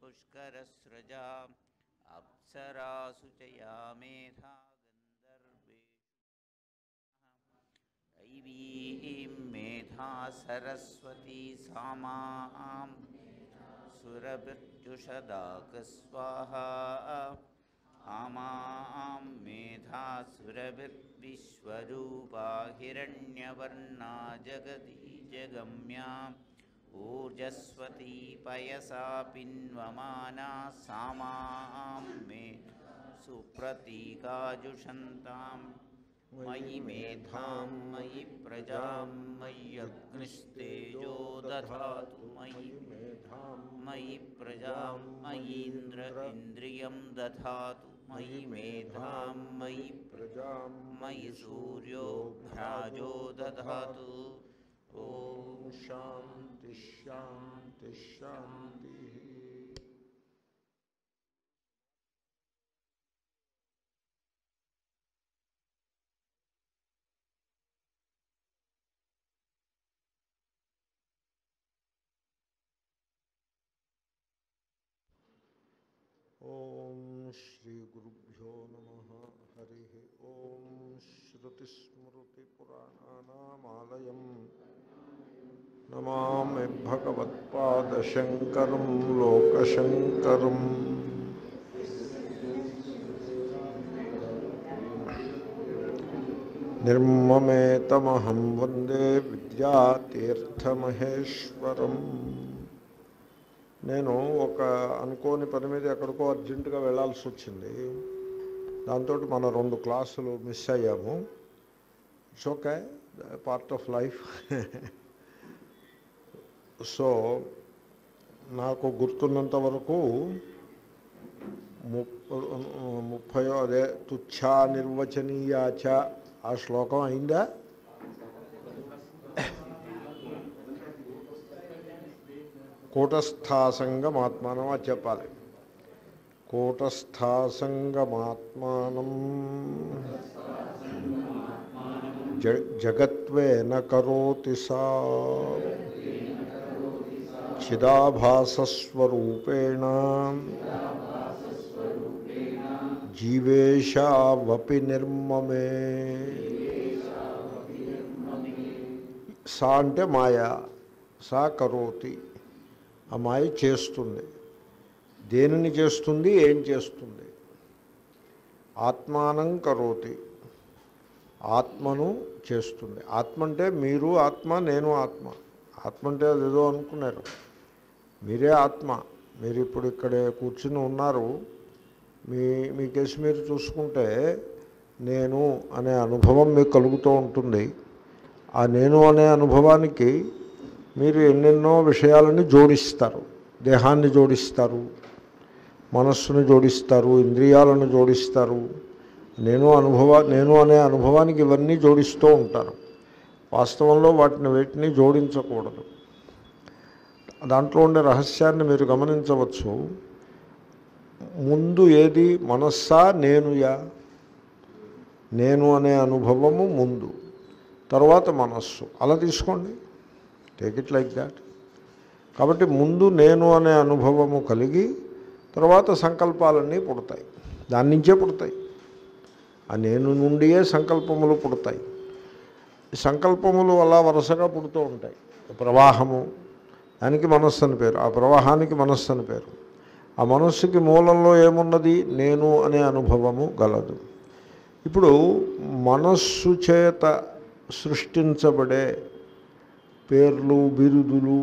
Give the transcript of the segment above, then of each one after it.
పుష్కరస్రజా అప్సరాసు చ యా మేధా దైవీం మేధా సరస్వతీ సామాం సురభిర్జుషదాకస్వాహా ఆమాం మేధా సురభిర్విశ్వరూపా హిరణ్యవర్ణా జగదీ జగమ్యా ఊర్జస్వతీ పయసా పిన్వమానా సామాం మే సుప్రతీకాజుషంతాం మయి మేధాం మయి ప్రజాం మయ్యగ్నిస్తేజో దధాతు మయి ప్రజాం మయీంద్ర ఇంద్రియం దధాతు మయి మేధాం మయి ప్రజాం మయి సూర్యో భ్రాజో దధాతు. ఓం శాంతి శాంతి శాంతి. ఓం శ్రీ గురుభ్యో నమః. హరి ఓం. శ్రుతిస్మృతిపురాణానామాలయం నమామి భగవత్పాదశంకరం లోకశంకరం. నిర్మమేతమహం వందే విద్యాతీర్థమహేశ్వరం. నేను ఒక అనుకోని పని మీద ఎక్కడికో అర్జెంటుగా వెళ్ళాల్సి వచ్చింది. దాంతో మన 2 క్లాసులు మిస్ అయ్యాము. It's okay, part of life. So నాకు గుర్తున్నంత వరకు 30 అదే తుచ్చా నిర్వచనీయాచ ఆ శ్లోకం అయిందా? కూటస్థాసంగమాత్మానం అది చెప్పాలి. కూటస్థాసంగమాత్మానం జగత్వేన కరోతి సా చిదాభాసస్వరూపేణ జీవేశావపి నిర్మమే. సా అంటే మాయా, సా కరోతి, ఆ మాయ చేస్తుంది. దేనిని చేస్తుంది, ఏం చేస్తుంది? ఆత్మానం కరోతి, ఆత్మను చేస్తుంది. ఆత్మ అంటే మీరు ఆత్మ, నేను ఆత్మ. ఆత్మ అంటే అదేదో అనుకున్నారు, మీరే ఆత్మ. మీరు ఇప్పుడు ఇక్కడే కూర్చుని ఉన్నారు. మీ కేసు మీరు చూసుకుంటే నేను అనే అనుభవం మీకు కలుగుతూ ఉంటుంది. ఆ నేను అనే అనుభవానికి మీరు ఎన్నెన్నో విషయాలని జోడిస్తారు. దేహాన్ని జోడిస్తారు, మనస్సును జోడిస్తారు, ఇంద్రియాలను జోడిస్తారు. నేను అనే అనుభవానికి ఇవన్నీ జోడిస్తూ ఉంటారు. వాస్తవంలో వేటిని జోడించకూడదు. దాంట్లో ఉండే రహస్యాన్ని మీరు గమనించవచ్చు. ముందు ఏది? మనస్సా నేనుయా? నేను అనే అనుభవము ముందు, తర్వాత మనస్సు. అలా తీసుకోండి, టేక్ ఇట్ లైక్ దాట్. కాబట్టి ముందు నేను అనే అనుభవము కలిగి తర్వాత సంకల్పాలన్నీ పుడతాయి. దాని నుంచే పుడతాయి. ఆ నేను నుండియే సంకల్పములు పుడతాయి. ఈ సంకల్పములు అలా వరుసగా పుడుతూ ఉంటాయి. ప్రవాహము, దానికి మనస్సు అని పేరు. ఆ ప్రవాహానికి మనస్సు అని పేరు. ఆ మనస్సుకి మూలంలో ఏమున్నది? నేను అనే అనుభవము గలదు. ఇప్పుడు మనస్సు చేత సృష్టించబడే పేర్లు, బిరుదులు,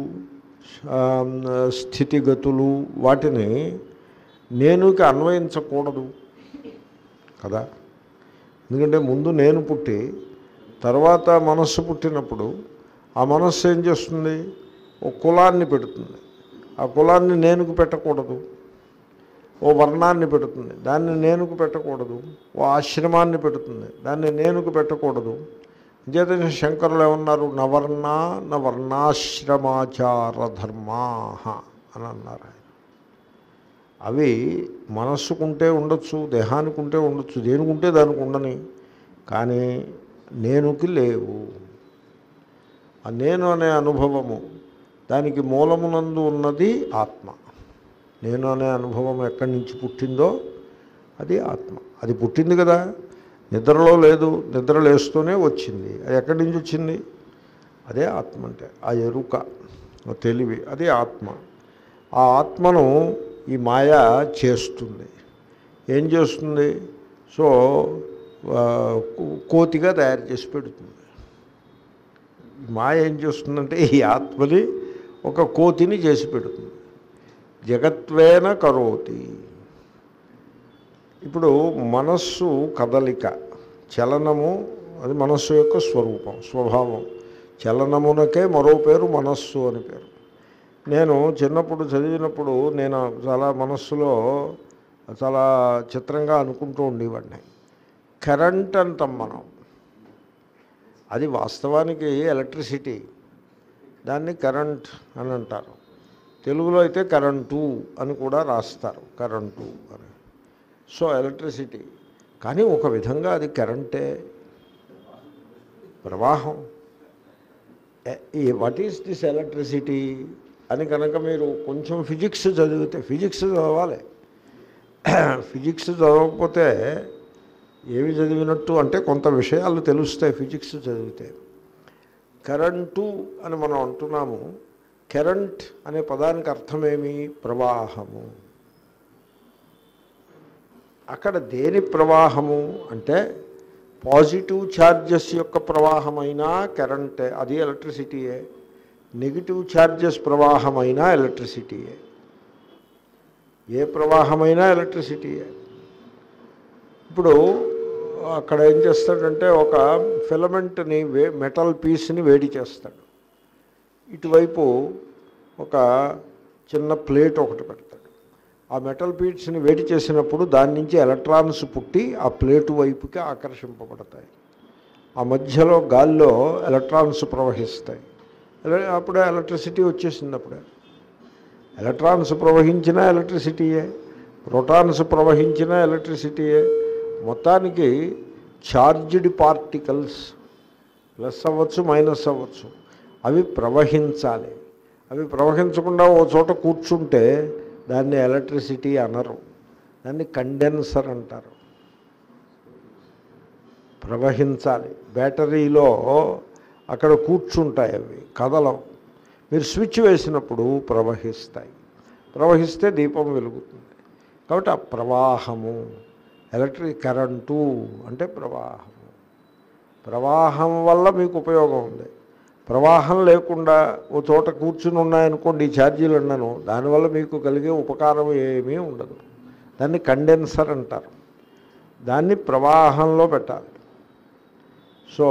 స్థితిగతులు, వాటిని నేనుకి అన్వయించకూడదు కదా. ఎందుకంటే ముందు నేను పుట్టి తర్వాత మనస్సు పుట్టినప్పుడు ఆ మనస్సు ఏం చేస్తుంది? ఓ కులాన్ని పెడుతుంది. ఆ కులాన్ని నేనుకు పెట్టకూడదు. ఓ వర్ణాన్ని పెడుతుంది, దాన్ని నేనుకు పెట్టకూడదు. ఓ ఆశ్రమాన్ని పెడుతుంది, దాన్ని నేనుకు పెట్టకూడదు. అంచేతనే శంకరులు ఏమన్నారు? నవర్ణా నవర్ణాశ్రమాచార ధర్మా అని అన్నారు ఆయన. అవి మనస్సుకుంటే ఉండొచ్చు, దేహానికి ఉంటే ఉండొచ్చు, దేనికుంటే దానికి ఉండని, కానీ నేనుకి లేవు. ఆ నేను అనే అనుభవము, దానికి మూలమునందు ఉన్నది ఆత్మ. నేను అనే అనుభవం ఎక్కడి నుంచి పుట్టిందో అది ఆత్మ. అది పుట్టింది కదా, నిద్రలో లేదు, నిద్ర లేస్తూనే వచ్చింది. అది ఎక్కడి నుంచి వచ్చింది? అదే ఆత్మ అంటే. ఆ ఎరుక, ఆ తెలివి, అది ఆత్మ. ఆ ఆత్మను ఈ మాయ చేస్తుంది. ఏం చేస్తుంది? సో కోతిగా తయారు చేసి పెడుతుంది. మాయ ఏం చేస్తుందంటే ఈ ఆత్మని ఒక కోతిని చేసి పెడుతుంది. జగత్వేన కరోతి. ఇప్పుడు మనస్సు కదలిక, చలనము, అది మనస్సు యొక్క స్వరూపం, స్వభావం. చలనమునకే మరో పేరు మనస్సు అని పేరు. నేను చిన్నప్పుడు చదివినప్పుడు నేను చాలా మనస్సులో చాలా చిత్రంగా అనుకుంటూ ఉండేవాడిని. కరెంట్ అంటాం మనం, అది వాస్తవానికి ఎలక్ట్రిసిటీ, దాన్ని కరెంట్ అని అంటారు. తెలుగులో అయితే కరెంటు అని కూడా రాస్తారు, కరెంటు అని. సో ఎలక్ట్రిసిటీ, కానీ ఒక విధంగా అది కరెంటే, ప్రవాహం. వాట్ ఈస్ దిస్ ఎలక్ట్రిసిటీ అని కనుక మీరు కొంచెం ఫిజిక్స్ చదివితే, ఫిజిక్స్ చదవాలి, ఫిజిక్స్ చదవకపోతే ఏమి చదివినట్టు అంటే కొంత విషయాలు తెలుస్తాయి ఫిజిక్స్ చదివితే. కరెంటు అని మనం అంటున్నాము. కరెంట్ అనే పదానికి అర్థమేమి? ప్రవాహము. అక్కడ దేని ప్రవాహము అంటే పాజిటివ్ ఛార్జెస్ యొక్క ప్రవాహమైనా కరెంటే, అది ఎలక్ట్రిసిటీయే. Negative charges ప్రవాహమైనా ఎలక్ట్రిసిటీయే. ఏ ప్రవాహమైనా ఎలక్ట్రిసిటీయే. ఇప్పుడు అక్కడ ఏం చేస్తాడంటే ఒక ఫిలమెంట్ని మెటల్ పీస్ని వేడి చేస్తాడు. ఇటువైపు ఒక చిన్న ప్లేట్ ఒకటి పెడతాడు. ఆ మెటల్ పీట్స్ని వేడి చేసినప్పుడు దాని నుంచి ఎలక్ట్రాన్స్ పుట్టి ఆ ప్లేటు వైపుకి ఆకర్షింపబడతాయి. ఆ మధ్యలో గాల్లో ఎలక్ట్రాన్స్ ప్రవహిస్తాయి. అప్పుడే ఎలక్ట్రిసిటీ వచ్చేసింది. అప్పుడే ఎలక్ట్రాన్స్ ప్రవహించిన ఎలక్ట్రిసిటీయే, ప్రోటాన్స్ ప్రవహించిన ఎలక్ట్రిసిటీయే. మొత్తానికి ఛార్జ్డ్ పార్టికల్స్ ప్లస్ అవ్వచ్చు, మైనస్ అవ్వచ్చు, అవి ప్రవహించాలి. అవి ప్రవహించకుండా ఓ చోట కూర్చుంటే దాన్ని ఎలక్ట్రిసిటీ అనరు, దాన్ని కండెన్సర్ అంటారు. ప్రవహించాలి. బ్యాటరీలో అక్కడ కూర్చుంటాయి, అవి కదలవు. మీరు స్విచ్ వేసినప్పుడు ప్రవహిస్తాయి. ప్రవహిస్తే దీపం వెలుగుతుంది. కాబట్టి ఆ ప్రవాహము, ఎలక్ట్రిక్ కరెంటు అంటే ప్రవాహము. ప్రవాహం వల్ల మీకు ఉపయోగం ఉంది. ప్రవాహం లేకుండా ఓ చోట కూర్చుని ఉన్నాయనుకోండి ఈ ఛార్జీలు అన్నాను, దానివల్ల మీకు కలిగే ఉపకారం ఏమీ ఉండదు. దాన్ని కండెన్సర్ అంటారు. దాన్ని ప్రవాహంలో పెట్టాలి. సో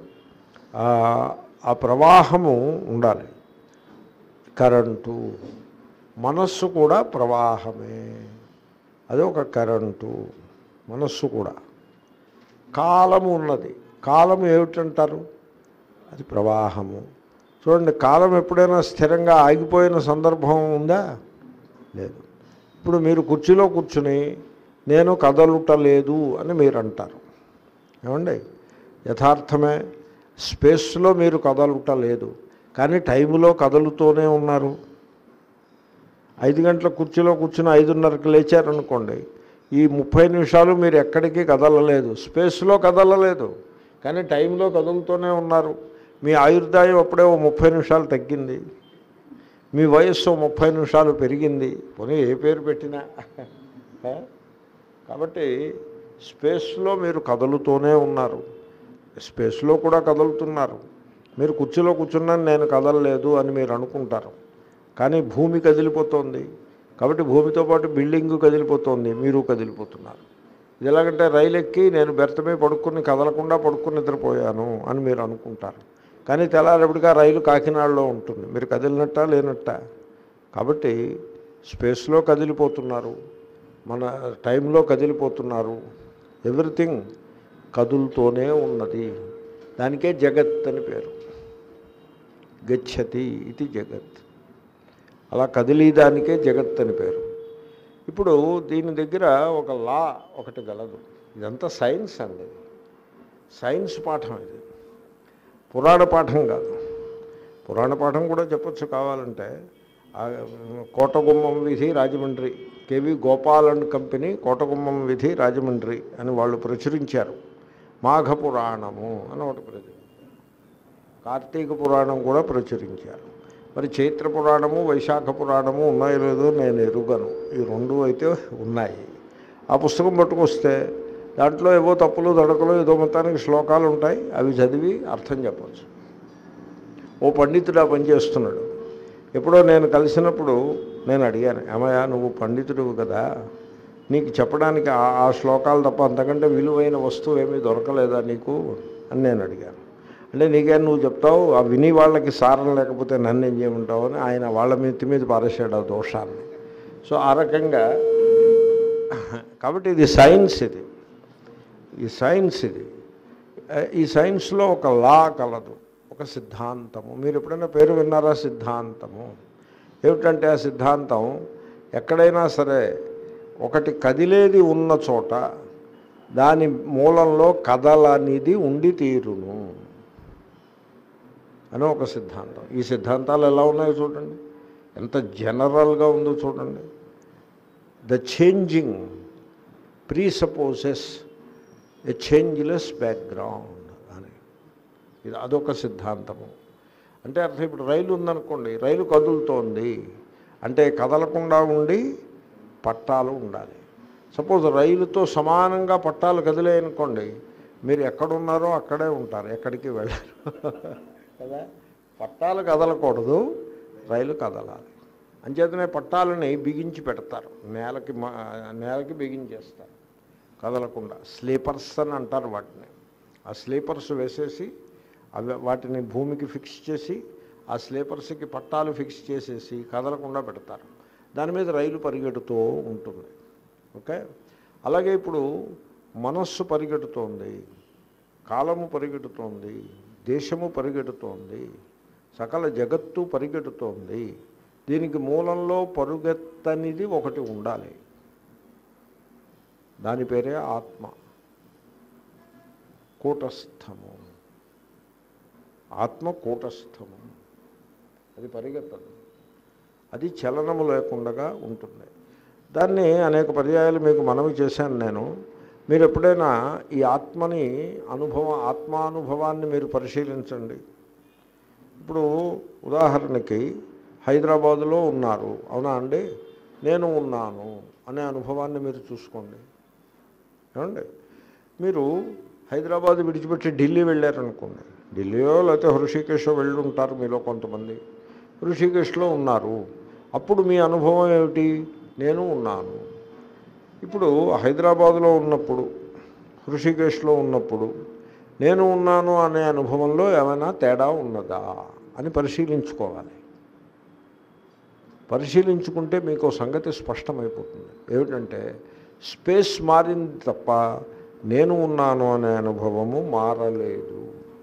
ఆ ప్రవాహము ఉండాలి. కరెంటు, మనస్సు కూడా ప్రవాహమే, అది ఒక కరెంటు. మనస్సు కూడా. కాలము ఉన్నది. కాలము ఏమిటంటారు? అది ప్రవాహము. చూడండి, కాలం ఎప్పుడైనా స్థిరంగా ఆగిపోయిన సందర్భం ఉందా? లేదు. ఇప్పుడు మీరు కుర్చీలో కూర్చుని నేను కదలుటలేదు అని మీరు అంటారు. ఏమండి? యథార్థమే. స్పేస్లో మీరు కదలుటలేదు, కానీ టైములో కదులుతూనే ఉన్నారు. 5 గంటల కుర్చీలో కూర్చుని 5:30కి లేచారనుకోండి, ఈ 30 నిమిషాలు మీరు ఎక్కడికి కదలలేదు, స్పేస్లో కదలలేదు, కానీ టైంలో కదులుతూనే ఉన్నారు. మీ ఆయుర్దాయం అప్పుడే 30 నిమిషాలు తగ్గింది, మీ వయస్సు 30 నిమిషాలు పెరిగింది. పోనీ ఏ పేరు పెట్టినా. కాబట్టి స్పేస్లో మీరు కదులుతూనే ఉన్నారు, స్పేస్లో కూడా కదులుతున్నారు. మీరు కుర్చీలో కూర్చున్నాను నేను కదలలేదు అని మీరు అనుకుంటారు, కానీ భూమి కదిలిపోతుంది. కాబట్టి భూమితో పాటు బిల్డింగు కదిలిపోతుంది, మీరు కదిలిపోతున్నారు. ఇది ఎలాగంటే రైలు ఎక్కి నేను బెర్తమే పడుకుని కదలకుండా పడుకుని నిద్రపోయాను అని మీరు అనుకుంటారు, కానీ తెల్లారేపటిగా రైలు కాకినాడలో ఉంటుంది, మీరు కదిలినట్టా లేనట్టా. కాబట్టి స్పేస్లో కదిలిపోతున్నారు, మన టైంలో కదిలిపోతున్నారు. ఎవ్రీథింగ్ కదులుతూనే ఉన్నది. దానికే జగత్ అని పేరు. గచ్చతి ఇది జగత్. అలా కదిలీదానికే జగత్ అని పేరు. ఇప్పుడు దీని దగ్గర ఒక లా ఒకటి గలదు. ఇదంతా సైన్స్ అండి, సైన్స్ పాఠం ఇది, పురాణ పాఠం కాదు. పురాణ పాఠం కూడా చెప్పచ్చు కావాలంటే. కోటగుమ్మం వీధి రాజమండ్రి, కేవి గోపాల్ అండ్ కంపెనీ కోటగుమ్మం వీధి రాజమండ్రి అని వాళ్ళు ప్రచురించారు. మాఘ పురాణము అని ఒకటి ప్రచురించారు. కార్తీక పురాణం కూడా ప్రచురించారు. మరి చైత్ర పురాణము వైశాఖ పురాణము ఉన్నాయో లేదో నేను ఎరుగను. ఈ రెండు అయితే ఉన్నాయి. ఆ పుస్తకం పట్టుకొస్తే దాంట్లో ఏవో తప్పులు దడకలు ఏదో మొత్తానికి శ్లోకాలు ఉంటాయి. అవి చదివి అర్థం చెప్పచ్చు. ఓ పండితుడు ఆ పని చేస్తున్నాడు. ఎప్పుడో నేను కలిసినప్పుడు నేను అడిగాను, ఏమయ్యా నువ్వు పండితుడు కదా, నీకు చెప్పడానికి ఆ శ్లోకాలు తప్ప అంతకంటే విలువైన వస్తువు ఏమీ దొరకలేదా నీకు అని నేను అడిగాను. అంటే నీకేం నువ్వు చెప్తావు, ఆ విని వాళ్ళకి సారం లేకపోతే నన్ను ఏం చేయమంటావు అని ఆయన వాళ్ళ మీద పారేశాడు ఆ దోషాన్ని. సో ఆ రకంగా కాబట్టి ఇది సైన్స్. ఈ సైన్స్లో ఒక లా కలదు, ఒక సిద్ధాంతము. మీరు ఎప్పుడైనా పేరు విన్నారా? సిద్ధాంతము ఏమిటంటే ఆ సిద్ధాంతం ఎక్కడైనా సరే ఒకటి కదిలేది ఉన్న చోట దాని మూలంలో కదలనిది ఉండి తీరును అని ఒక సిద్ధాంతం. ఈ సిద్ధాంతాలు ఎలా ఉన్నాయో చూడండి, ఎంత జనరల్గా ఉందో చూడండి. The changing presupposes a changeless background అని ఇది అదొక సిద్ధాంతము. అంటే అర్థం, ఇప్పుడు రైలు ఉందనుకోండి, రైలు కదులుతోంది అంటే కదలకుండా ఉండి పట్టాలు ఉండాలి. సపోజ్ రైలుతో సమానంగా పట్టాలు కదిలేయనుకోండి, మీరు ఎక్కడున్నారో అక్కడే ఉంటారు, ఎక్కడికి వెళ్ళారు కదా. పట్టాలు కదలకూడదు, రైలు కదలాలి. అంచేతనే పట్టాలని బిగించి పెడతారు, నేలకి బిగించేస్తారు కదలకుండా. స్లీపర్స్ అని అంటారు వాటిని. ఆ స్లీపర్స్ వేసేసి అవి వాటిని భూమికి ఫిక్స్ చేసి ఆ స్లీపర్స్కి పట్టాలు ఫిక్స్ చేసేసి కదలకుండా పెడతారు. దాని మీద రైలు పరిగెడుతూ ఉంటుంది. ఓకే, అలాగే ఇప్పుడు మనస్సు పరిగెడుతోంది, కాలము పరిగెడుతోంది, దేశము పరిగెడుతోంది, సకల జగత్తు పరిగెడుతోంది. దీనికి మూలంలో పరుగెత్తనిది ఒకటి ఉండాలి, దాని పేరే ఆత్మ. కూటస్థము, ఆత్మ కూటస్థము, అది పరిగెత్తదు, అది చలనము లేకుండా ఉంటుంది. దాన్ని అనేక పర్యాయాలు మీకు మనవి చేశాను నేను. మీరు ఎప్పుడైనా ఈ ఆత్మని ఆత్మానుభవాన్ని మీరు పరిశీలించండి. ఇప్పుడు ఉదాహరణకి హైదరాబాదులో ఉన్నారు, అవునా అండి, నేను ఉన్నాను అనే అనుభవాన్ని మీరు చూసుకోండి. ఏమండి, మీరు హైదరాబాద్ విడిచిపెట్టి ఢిల్లీ వెళ్ళారనుకోండి, ఢిల్లీయో లేకపోతే హృషికేశో వెళ్ళి ఉంటారు మీలో కొంతమంది. హృషికేశ్లో ఉన్నారు, అప్పుడు మీ అనుభవం ఏమిటి? నేను ఉన్నాను. ఇప్పుడు హైదరాబాదులో ఉన్నప్పుడు, హృషికేశ్లో ఉన్నప్పుడు నేను ఉన్నాను అనే అనుభవంలో ఏమైనా తేడా ఉన్నదా అని పరిశీలించుకోవాలి. పరిశీలించుకుంటే మీకు సంగతి స్పష్టమైపోతుంది. ఏమిటంటే స్పేస్ మారింది తప్ప నేను ఉన్నాను అనే అనుభవము మారలేదు.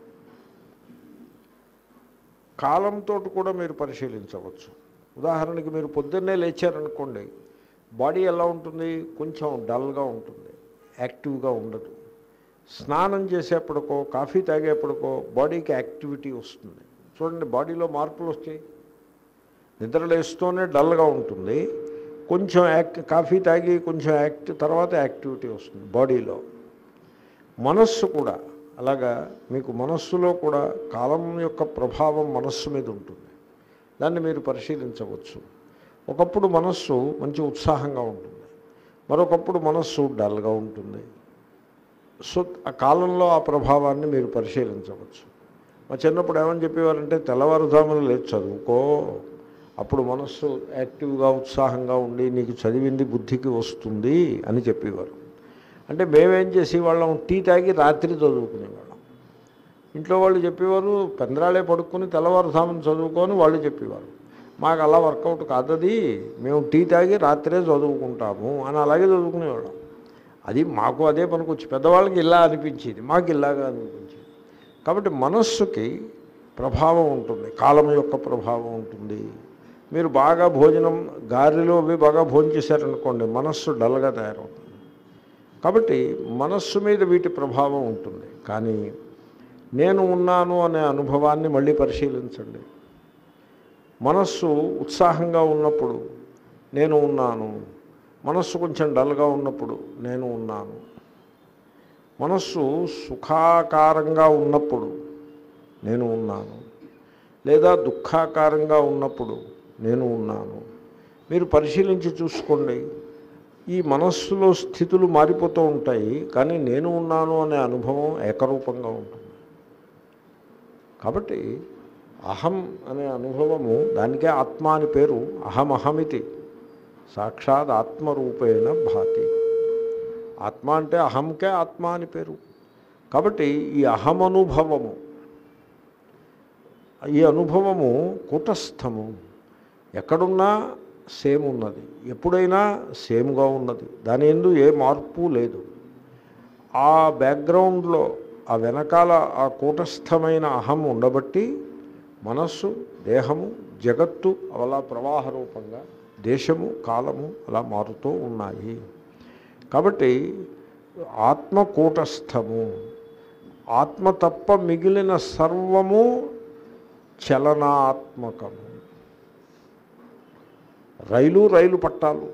కాలంతో కూడా మీరు పరిశీలించవచ్చు. ఉదాహరణకి మీరు పొద్దున్నే లేచారనుకోండి, బాడీ ఎలా ఉంటుంది? కొంచెం డల్గా ఉంటుంది, యాక్టివ్గా ఉండదు. స్నానం చేసేప్పటికో కాఫీ తాగేప్పటికో బాడీకి యాక్టివిటీ వస్తుంది. చూడండి, బాడీలో మార్పులు వచ్చాయి. నిద్రలేస్తూనే డల్గా ఉంటుంది, కొంచెం కాఫీ తాగి కొంచెం తర్వాత యాక్టివిటీ వస్తుంది బాడీలో. మనస్సు కూడా అలాగా, మీకు మనస్సులో కూడా కాలం యొక్క ప్రభావం మనస్సు మీద ఉంటుంది. దాన్ని మీరు పరిశీలించవచ్చు. ఒకప్పుడు మనస్సు మంచి ఉత్సాహంగా ఉంటుంది, మరొకప్పుడు మనస్సు డల్గా ఉంటుంది. సో ఆ కాలంలో ఆ ప్రభావాన్ని మీరు పరిశీలించవచ్చు. మా చిన్నప్పుడు ఏమని చెప్పేవారంటే, తెల్లవారుజామున లేచి చదువుకో, అప్పుడు మనస్సు యాక్టివ్గా ఉత్సాహంగా ఉండి నీకు చదివింది బుద్ధికి వస్తుంది అని చెప్పేవారు. అంటే మేమేం చేసేవాళ్ళం, టీ తాగి రాత్రి చదువుకునేవాళ్ళం. ఇంట్లో వాళ్ళు చెప్పేవారు పెందరాళే పడుకొని తెల్లవారుజామున చదువుకొని వాళ్ళు చెప్పేవారు. మాకు అలా వర్కౌట్ కాదది, మేము టీ తాగి రాత్రే చదువుకుంటాము అని అలాగే చదువుకునేవాళ్ళం. అది మాకు అదే పనికొచ్చి, పెద్దవాళ్ళకి ఇలా అనిపించేది, మాకు ఇలాగా అనిపించేది. కాబట్టి మనస్సుకి ప్రభావం ఉంటుంది, కాలం యొక్క ప్రభావం ఉంటుంది. మీరు బాగా భోజనం గారెలో అవి బాగా భోజనం చేశారనుకోండి, మనస్సు డల్గా తయారవుతుంది. కాబట్టి మనస్సు మీద వీటి ప్రభావం ఉంటుంది. కానీ నేను ఉన్నాను అనే అనుభవాన్ని మళ్ళీ పరిశీలించండి. మనస్సు ఉత్సాహంగా ఉన్నప్పుడు నేను ఉన్నాను, మనస్సు కొంచెం డల్గా ఉన్నప్పుడు నేను ఉన్నాను, మనస్సు సుఖాకారంగా ఉన్నప్పుడు నేను ఉన్నాను, లేదా దుఃఖాకారంగా ఉన్నప్పుడు నేను ఉన్నాను. మీరు పరిశీలించి చూసుకోండి, ఈ మనస్సులో స్థితులు మారిపోతూ ఉంటాయి, కానీ నేను ఉన్నాను అనే అనుభవం ఏకరూపంగా ఉంటుంది. కాబట్టి అహం అనే అనుభవము, దానికే ఆత్మ అని పేరు. అహమహమితి సాక్షాత్ ఆత్మరూపేణ భాతి. ఆత్మ అంటే అహంకే ఆత్మ అని పేరు. కాబట్టి ఈ అహమనుభవము, ఈ అనుభవము కూటస్థము, ఎక్కడున్నా సేమ్ ఉన్నది, ఎప్పుడైనా సేమ్గా ఉన్నది, దాని యందు ఏ మార్పు లేదు. ఆ బ్యాక్గ్రౌండ్లో, ఆ వెనకాల ఆ కూటస్థమైన అహం ఉండబట్టి మనస్సు, దేహము, జగత్తు అలా ప్రవాహ రూపంగా దేశము, కాలము అలా మారుతూ ఉన్నాయి. కాబట్టి ఆత్మ కూటస్థము. ఆత్మ తప్ప మిగిలిన సర్వము చలనాత్మకము. రైలు పట్టాలు,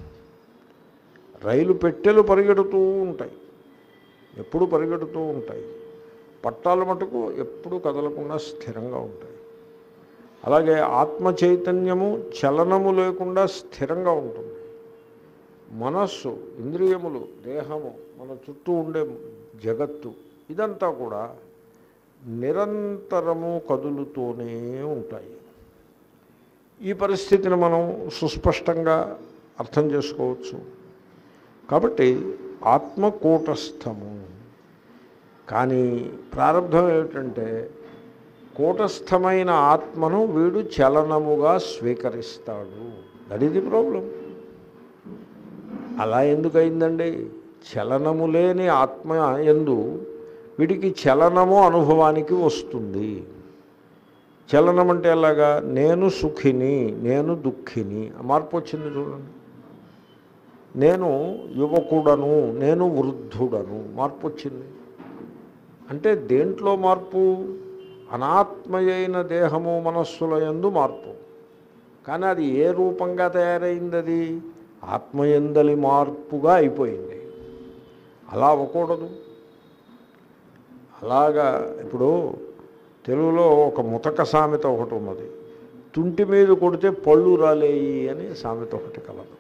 రైలు పెట్టెలు పరిగెడుతూ ఉంటాయి, ఎప్పుడు పరిగెడుతూ ఉంటాయి. పట్టాల మటుకు ఎప్పుడు కదలకుండా స్థిరంగా ఉంటాయి. అలాగే ఆత్మ చైతన్యము చలనము లేకుండా స్థిరంగా ఉంటుంది. మనస్సు, ఇంద్రియములు, దేహము, మన చుట్టూ ఉండే జగత్తు, ఇదంతా కూడా నిరంతరము కదులుతూనే ఉంటాయి. ఈ పరిస్థితిని మనం సుస్పష్టంగా అర్థం చేసుకోవచ్చు. కాబట్టి ఆత్మ కూటస్థము. కానీ ప్రారంభం ఏమిటంటే, కూటస్థమైన ఆత్మను వీడు చలనముగా స్వీకరిస్తాడు. That is the problem. అలా ఎందుకయిందండి? చలనము లేని ఆత్మ యందు వీడికి చలనము అనుభవానికి వస్తుంది. చలనం అంటే ఎలాగా? నేను సుఖిని, నేను దుఃఖిని, మార్పు వచ్చింది చూడండి. నేను యువకుడను, నేను వృద్ధుడను, మార్పు వచ్చింది. అంటే దేంట్లో మార్పు? అనాత్మయైన దేహము, మనస్సుల యందు మార్పు. కానీ అది ఏ రూపంగా తయారైంది? అది ఆత్మయందలి మార్పుగా అయిపోయింది. అలా అవ్వకూడదు. అలాగా ఇప్పుడు తెలుగులో ఒక ముతక సామెత ఒకటి ఉన్నది, తుంటి మీద కొడితే పళ్ళు రాలేయి అని సామెత ఒకటి కలదు.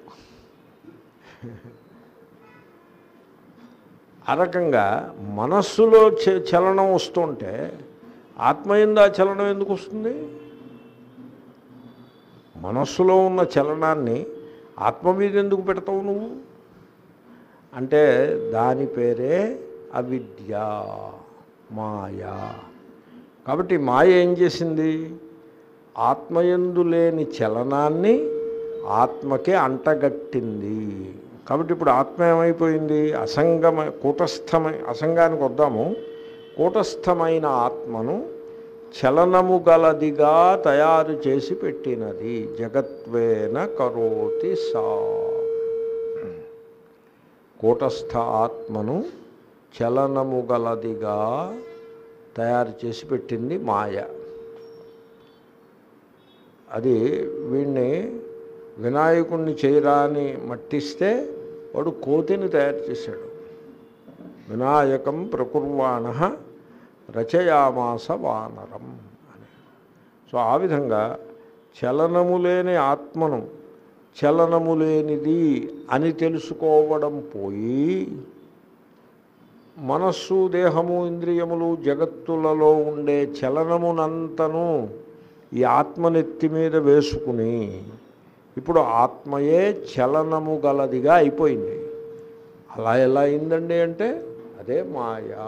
ఆ రకంగా మనస్సులో చలనం వస్తుంటే ఆత్మయందు ఆ చలనం ఎందుకు వస్తుంది? మనస్సులో ఉన్న చలనాన్ని ఆత్మ మీద ఎందుకు పెడతావు నువ్వు? అంటే దాని పేరే అవిద్య, మాయా. కాబట్టి మాయ ఏం చేసింది? ఆత్మయందు లేని చలనాన్ని ఆత్మకే అంటగట్టింది. కాబట్టి ఇప్పుడు ఆత్మ ఏమైపోయింది? అసంగానికి వద్దాము. కూటస్థమైన ఆత్మను చలనము గలదిగా తయారు చేసి పెట్టినది. జగత్వేన కరోతి సా. కూటస్థ ఆత్మను చలనము గలదిగా తయారు చేసి పెట్టింది మాయ. అది వీడిని వినాయకుడిని చేయరాని మట్టిస్తే వాడు కోతిని తయారు చేశాడు. వినాయకం ప్రకుర్వాణ రచయామాస వానరం అని. సో ఆ విధంగా చలనము లేని ఆత్మను చలనము లేనిది అని తెలుసుకోవడం పోయి, మనస్సు, దేహము, ఇంద్రియములు, జగత్తులలో ఉండే చలనమునంతను ఈ ఆత్మనెత్తి మీద వేసుకుని ఇప్పుడు ఆత్మయే చలనము గలదిగా అయిపోయింది. అలా ఎలా అయిందండి అంటే అదే మాయా.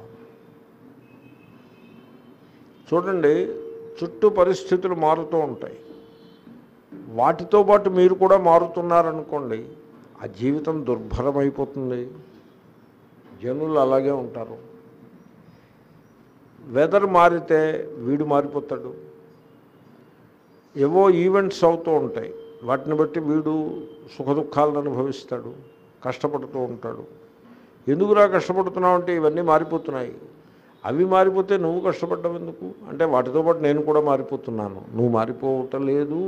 చూడండి, చుట్టూ పరిస్థితులు మారుతూ ఉంటాయి, వాటితో పాటు మీరు కూడా మారుతున్నారనుకోండి, ఆ జీవితం దుర్భరమైపోతుంది. జనులు అలాగే ఉంటారు. వెదర్ మారితే వీడు మారిపోతాడు. ఏవో ఈవెంట్స్ అవుతూ ఉంటాయి, వాటిని బట్టి వీడు సుఖదుఖాలను అనుభవిస్తాడు, కష్టపడుతూ ఉంటాడు. ఎందుకురా కష్టపడుతున్నావు అంటే ఇవన్నీ మారిపోతున్నాయి. అవి మారిపోతే నువ్వు కష్టపడ్డావు ఎందుకు అంటే వాటితో పాటు నేను కూడా మారిపోతున్నాను. నువ్వు మారిపోవటం లేదు,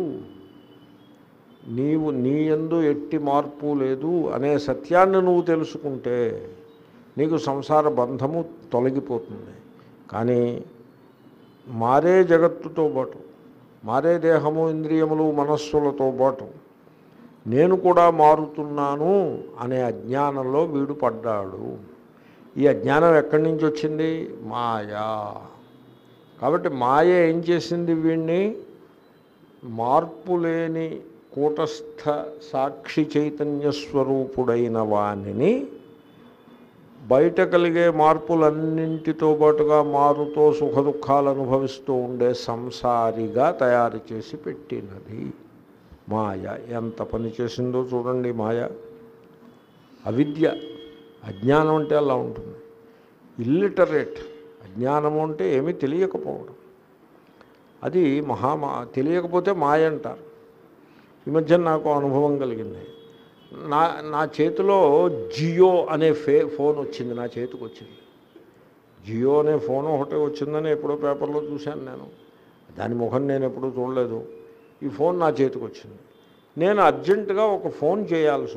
నీవు నీ యందు ఎట్టి మార్పు లేదు అనే సత్యాన్ని నువ్వు తెలుసుకుంటే నీకు సంసార బంధము తొలగిపోతుంది. కానీ మారే జగత్తుతో పాటు, మారే దేహము ఇంద్రియములు మనస్సులతో పాటు నేను కూడా మారుతున్నాను అనే అజ్ఞానంలో వీడు పడ్డాడు. ఈ అజ్ఞానం ఎక్కడి నుంచి వచ్చింది? మాయా. కాబట్టి మాయ ఏం చేసింది? వీడిని మార్పు లేని కూటస్థ సాక్షి చైతన్య స్వరూపుడైన వానిని బయట కలిగే మార్పులన్నింటితో పాటుగా మారుతో సుఖదుఖాలు అనుభవిస్తూ ఉండే సంసారిగా తయారు చేసి పెట్టినది మాయ. ఎంత పని చేసిందో చూడండి మాయ. అవిద్య, అజ్ఞానం అంటే అలా ఉంటుంది. ఇల్లిటరేట్ అజ్ఞానము అంటే ఏమీ తెలియకపోవడం, అది తెలియకపోతే మాయ అంటారు. ఈ మధ్య నాకు అనుభవం కలిగింది. నా చేతిలో జియో అనే ఫోన్ వచ్చింది, నా చేతికి వచ్చింది. జియో అనే ఫోన్ ఒకటే వచ్చిందని ఎప్పుడో పేపర్లో చూశాను నేను. దాని ముఖం నేను ఎప్పుడూ చూడలేదు. ఈ ఫోన్ నా చేతికి వచ్చింది. నేను అర్జెంటుగా ఒక ఫోన్ చేయాల్సి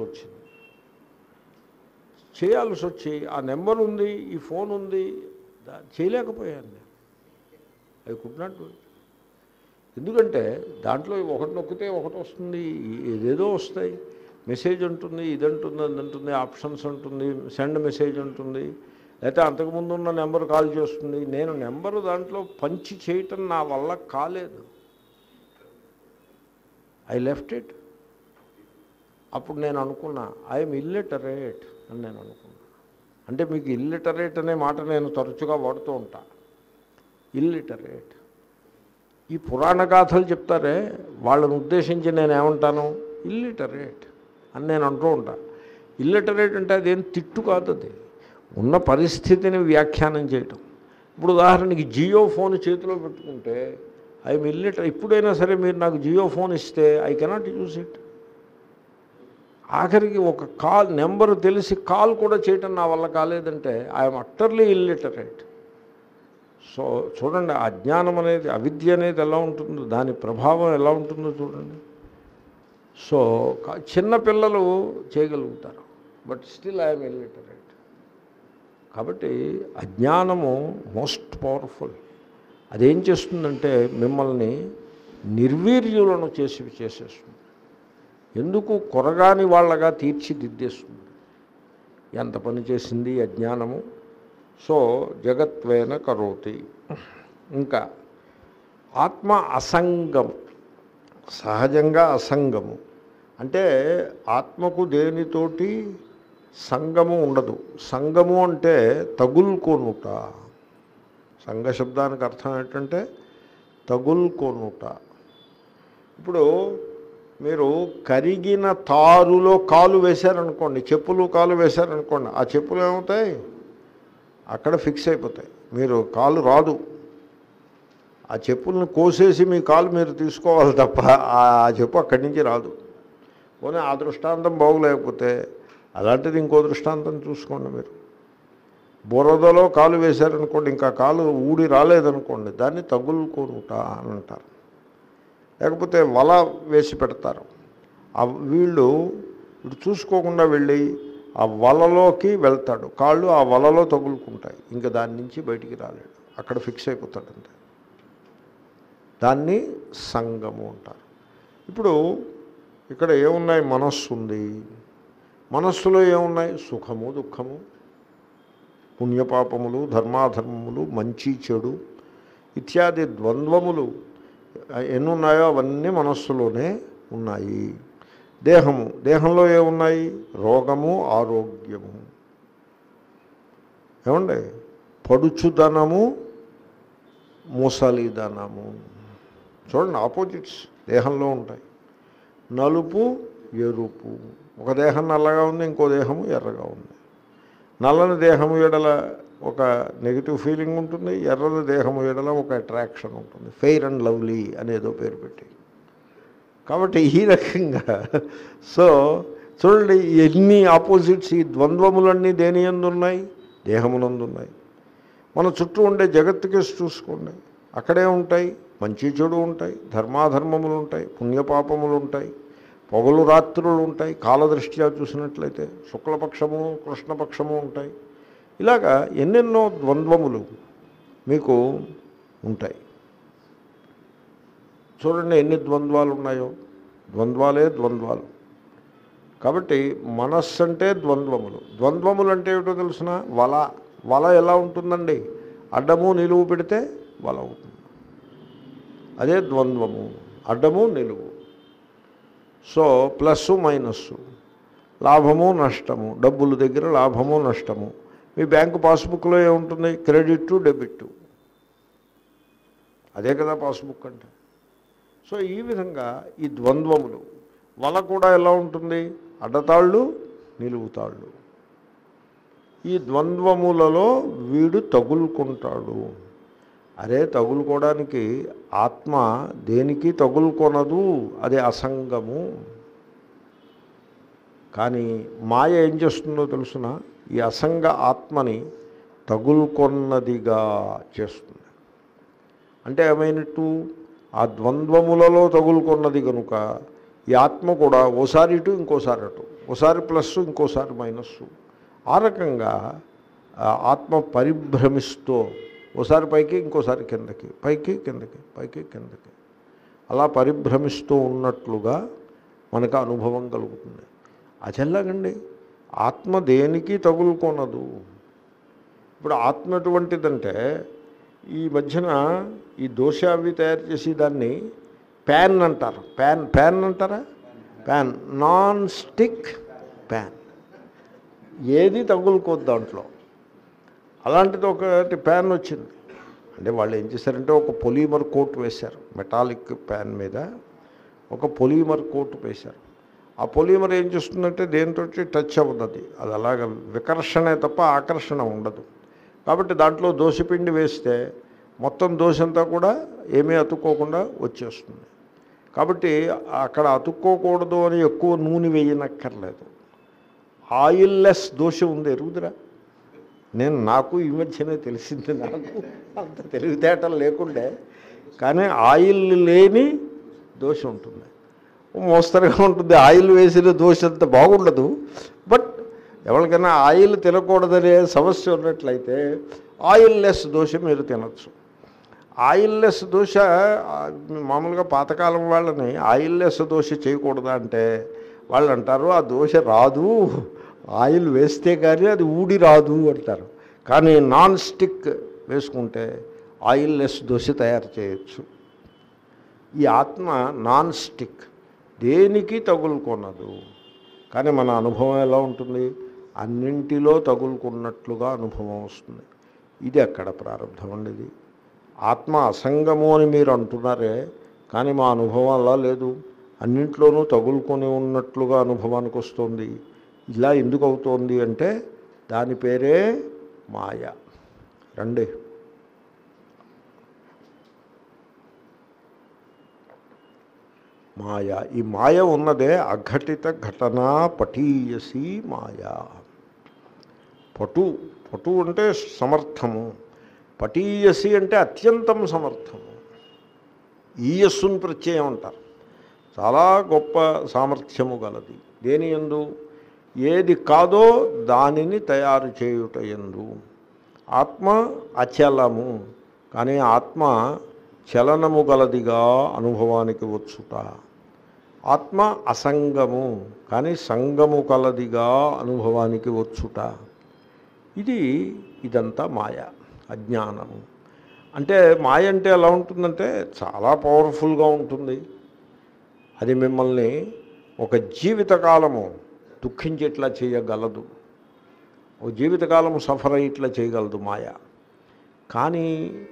వచ్చి ఆ నెంబర్ ఉంది, ఈ ఫోన్ ఉంది, చేయలేకపోయాను నేను. I could not do it. ఎందుకంటే దాంట్లో ఒకటి నొక్కితే ఒకటి వస్తుంది, ఏదేదో వస్తాయి. మెసేజ్ ఉంటుంది, ఇదంటుంది, అదంటుంది, ఆప్షన్స్ ఉంటుంది, సెండ్ మెసేజ్ ఉంటుంది, లేకపోతే అంతకుముందు ఉన్న నెంబర్ కాల్ చేస్తుంది. నేను నెంబరు దాంట్లో పంచి చేయటం నా వల్ల కాలేదు. I left it. అప్పుడు నేను అనుకున్నా, ఐఎమ్ ఇల్లిటరేట్ అని నేను అనుకున్నా. అంటే మీకు ఇల్లిటరేట్ అనే మాట నేను తరచుగా వాడుతూ ఉంటా. ఇల్లిటరేట్. ఈ పురాణ గాథలు చెప్తారే వాళ్ళని ఉద్దేశించి నేను ఏమంటాను? ఇల్లిటరేట్ అని నేను అంటూ ఉంటా. ఇల్లిటరేట్ అంటే అదేం తిట్టు కాదు, అది ఉన్న పరిస్థితిని వ్యాఖ్యానం చేయటం. ఇప్పుడు ఉదాహరణకి జియో ఫోన్ చేతిలో పెట్టుకుంటే ఐఎమ్ ఇల్లిటరేట్. ఇప్పుడైనా సరే మీరు నాకు జియో ఫోన్ ఇస్తే ఐ కెనాట్ యూజ్ ఇట్. ఆఖరికి ఒక కాల్ నెంబరు తెలిసి కాల్ కూడా చేయటం నా వల్ల కాలేదంటే ఐఎమ్ అట్టర్లీ ఇల్లిటరేట్. సో చూడండి, అజ్ఞానం అనేది, అవిద్య అనేది ఎలా ఉంటుందో, దాని ప్రభావం ఎలా ఉంటుందో చూడండి. సో చిన్నపిల్లలు చేయగలుగుతారు, బట్ స్టిల్ ఐఎమ్ ఇల్లిటరేట్. కాబట్టి అజ్ఞానము మోస్ట్ పవర్ఫుల్. అదేం చేస్తుందంటే మిమ్మల్ని నిర్వీర్యులను చేసేస్తుంది. ఎందుకు? కొరగాని వాళ్ళగా తీర్చిదిద్దేస్తుంది. ఎంత పని చేసింది అజ్ఞానము. సో జగత్వేన కరోతి. ఇంకా ఆత్మ అసంగం, సహజంగా అసంగము. అంటే ఆత్మకు దేనితోటి సంగము ఉండదు. సంగము అంటే తగులుకొనుట. సంగ శబ్దానికి అర్థం ఏంటంటే తగులుకొనుట. ఇప్పుడు మీరు కరిగిన తారులో కాలు వేశారనుకోండి, చెప్పులు కాలు వేశారనుకోండి, ఆ చెప్పులు ఏమవుతాయి? అక్కడ ఫిక్స్ అయిపోతాయి. మీరు కాలు రాదు. ఆ చెప్పులను కోసేసి మీ కాలు మీరు తీసుకోవాలి తప్ప ఆ చెప్పు అక్కడి నుంచి రాదు. పోనీ ఆ దృష్టాంతం బాగులేకపోతే అలాంటిది ఇంకో దృష్టాంతం చూసుకోండి. మీరు బురదలో కాలు వేశారనుకోండి, ఇంకా కాలు ఊడి రాలేదనుకోండి, దాన్ని తగులుకొనుట అని అంటారు. లేకపోతే వల వేసి పెడతారు. వీళ్ళు ఇటు చూసుకోకుండా వెళ్ళి ఆ వలలోకి వెళ్తాడు, కాళ్ళు ఆ వలలో తగులుకుంటాయి, ఇంకా దాని నుంచి బయటికి రాలేడు, అక్కడ ఫిక్స్ అయిపోతాడు అంతే. దాన్ని సంగము అంటారు. ఇప్పుడు ఇక్కడ ఏమున్నాయి? మనస్సు ఉంది. మనస్సులో ఏమున్నాయి? సుఖము, దుఃఖము, పుణ్యపాపములు, ధర్మాధర్మములు, మంచి చెడు ఇత్యాది ద్వంద్వములు ఎన్నున్నాయో అవన్నీ మనస్సులోనే ఉన్నాయి. దేహము, దేహంలో ఏమున్నాయి? రోగము, ఆరోగ్యము, ఏమండి, పడుచుదనము, ముసలిదనము. చూడండి, ఆపోజిట్స్ దేహంలో ఉంటాయి. నలుపు, ఎరుపు. ఒక దేహం నల్లగా ఉంది, ఇంకో దేహము ఎర్రగా ఉంది. నల్లని దేహము ఎడల ఒక నెగిటివ్ ఫీలింగ్ ఉంటుంది, ఎర్రని దేహము ఎడల ఒక అట్రాక్షన్ ఉంటుంది. ఫెయిర్ అండ్ లవ్లీ అనేదో పేరు పెట్టి. కాబట్టి ఈ రకంగా సో చూడండి, ఎన్ని ఆపోజిట్స్, ఈ ద్వంద్వములన్నీ దేని యందు ఉన్నాయి? దేహమునందున్నాయి. మన చుట్టూ ఉండే జగత్తుకేసి చూసుకోండి, అక్కడే ఉంటాయి, మంచి చెడు ఉంటాయి, ధర్మాధర్మములు ఉంటాయి, పుణ్యపాపములు ఉంటాయి, పగలు రాత్రులు ఉంటాయి, కాలదృష్ట్యా చూసినట్లయితే శుక్లపక్షము కృష్ణపక్షము ఉంటాయి. ఇలాగా ఎన్నెన్నో ద్వంద్వములు మీకు ఉంటాయి. చూడండి ఎన్ని ద్వంద్వాలు ఉన్నాయో, ద్వంద్వాలే ద్వంద్వాలు. కాబట్టి మనస్సు అంటే ద్వంద్వములు. ద్వంద్వములు అంటే ఏమిటో తెలుసిన? వల ఎలా ఉంటుందండి? అడ్డము నిలువు పెడితే వల అవుతుంది. అదే ద్వంద్వము, అడ్డము నిలువు. సో ప్లస్సు మైనస్సు, లాభము నష్టము, డబ్బుల దగ్గర లాభము నష్టము. మీ బ్యాంకు పాస్బుక్లో ఏముంటుంది? Credit debit. అదే కదా పాస్బుక్ అంటే. సో ఈ విధంగా ఈ ద్వంద్వములు. వల కూడా ఎలా ఉంటుంది? అడ్డతాళ్ళు నిలువుతాళ్ళు. ఈ ద్వంద్వములలో వీడు తగులుకుంటాడు. అరే తగులుకోవడానికి ఆత్మ దేనికి తగులుకొనదు, అది అసంగము. కానీ మాయ ఏం చేస్తుందో తెలుసునా? ఈ అసంగ ఆత్మని తగులుకొన్నదిగా చేస్తుంది. అంటే ఏమైనట్టు? ఆ ద్వంద్వములలో తగులుకొన్నది కనుక ఈ ఆత్మ కూడా ఓసారి ఇటు ఇంకోసారి అటు, ఓసారి ప్లస్సు ఇంకోసారి మైనస్సు, ఆ రకంగా ఆత్మ పరిభ్రమిస్తూ ఓసారి పైకి ఇంకోసారి కిందకి, పైకి కిందకి, పైకి కిందకి, అలా పరిభ్రమిస్తూ ఉన్నట్లుగా మనకు అనుభవం కలుగుతుంది. అచెల్లాగండి ఆత్మ దేనికి తగులుకొనదు. ఇప్పుడు ఆత్మ ఎటువంటిదంటే, ఈ మధ్యన ఈ దోశ అవి తయారు చేసి దాన్ని ప్యాన్ అంటారు. ప్యాన్ అంటారా? ప్యాన్, నాన్ స్టిక్ ప్యాన్, ఏది తగులుకోద్దు దాంట్లో. అలాంటిది ఒకటి ప్యాన్ వచ్చింది. అంటే వాళ్ళు ఏం చేశారంటే ఒక పొలిమర్ కోట్ వేశారు, మెటాలిక్ ప్యాన్ మీద ఒక పొలిమర్ కోట్ వేశారు. ఆ పొలిమర్ ఏం చేస్తుందంటే దేంతో టచ్ అవ్వదు, అది అలాగ వికర్షణే తప్ప ఆకర్షణ ఉండదు. కాబట్టి దాంట్లో దోశపిండి వేస్తే మొత్తం దోశ అంతా కూడా ఏమీ అతుక్కోకుండా వచ్చేస్తుంది. కాబట్టి అక్కడ అతుక్కోకూడదు అని ఎక్కువ నూనె వేయనక్కర్లేదు. ఆయిల్లెస్ దోశ ఉంది, ఎరుగుదురా? నాకు ఈ మధ్యనే తెలిసింది, నాకు అంత తెలివితేటలు లేకుండే. కానీ ఆయిల్ లేని దోశ ఉంటుంది, మోస్తరుగా ఉంటుంది. ఆయిల్ వేసిన దోశ అంత బాగుండదు. బట్ ఎవరికైనా ఆయిల్ తినకూడదనే సమస్య ఉన్నట్లయితే ఆయిల్లెస్ దోశ మీరు తినచ్చు. ఆయిల్లెస్ దోశ మామూలుగా పాతకాలం వాళ్ళని ఆయిల్లెస్ దోశ చేయకూడదా అంటే వాళ్ళు అంటారు ఆ దోశ రాదు, ఆయిల్ వేస్తే కానీ అది ఊడి రాదు అంటారు. కానీ నాన్ స్టిక్ వేసుకుంటే ఆయిల్లెస్ దోశ తయారు చేయొచ్చు. ఈ ఆత్మ నాన్ స్టిక్, దేనికి తగులుకొనదు. కానీ మన అనుభవం ఎలా ఉంటుంది? అన్నింటిలో తగులుకున్నట్లుగా అనుభవం వస్తుంది. ఇది అక్కడ ప్రారంభం ఉండేది. ఆత్మ అసంగము అని మీరు అంటున్నారే, కానీ మా అనుభవం అలా లేదు, అన్నింట్లోనూ తగులుకొని ఉన్నట్లుగా అనుభవానికి వస్తుంది. ఇలా ఎందుకు అవుతోంది అంటే దాని పేరే మాయ. రండి, మాయ. ఈ మాయ ఉన్నదే అఘటిత ఘటనా పటీయసి మాయా. పటు అంటే సమర్థము, పటీయసి అంటే అత్యంతం సమర్థము. ఈయస్సుని ప్రత్యయం అంటారు. చాలా గొప్ప సామర్థ్యము గలది. దేని యందు? ఏది కాదో దానిని తయారు చేయుట యందు. ఆత్మ అచలము, కానీ ఆత్మ చలనము గలదిగా అనుభవానికి వచ్చుట. ఆత్మ అసంగము, కానీ సంగము కలదిగా అనుభవానికి వచ్చుట. ఇదంతా మాయ, అజ్ఞానము. అంటే మాయ అంటే ఎలా ఉంటుందంటే చాలా పవర్ఫుల్గా ఉంటుంది. అది మిమ్మల్ని ఒక జీవితకాలము దుఃఖించేట్లా చేయగలదు, ఒక జీవితకాలము సఫర్ అయ్యేట్లా చేయగలదు మాయ. కానీ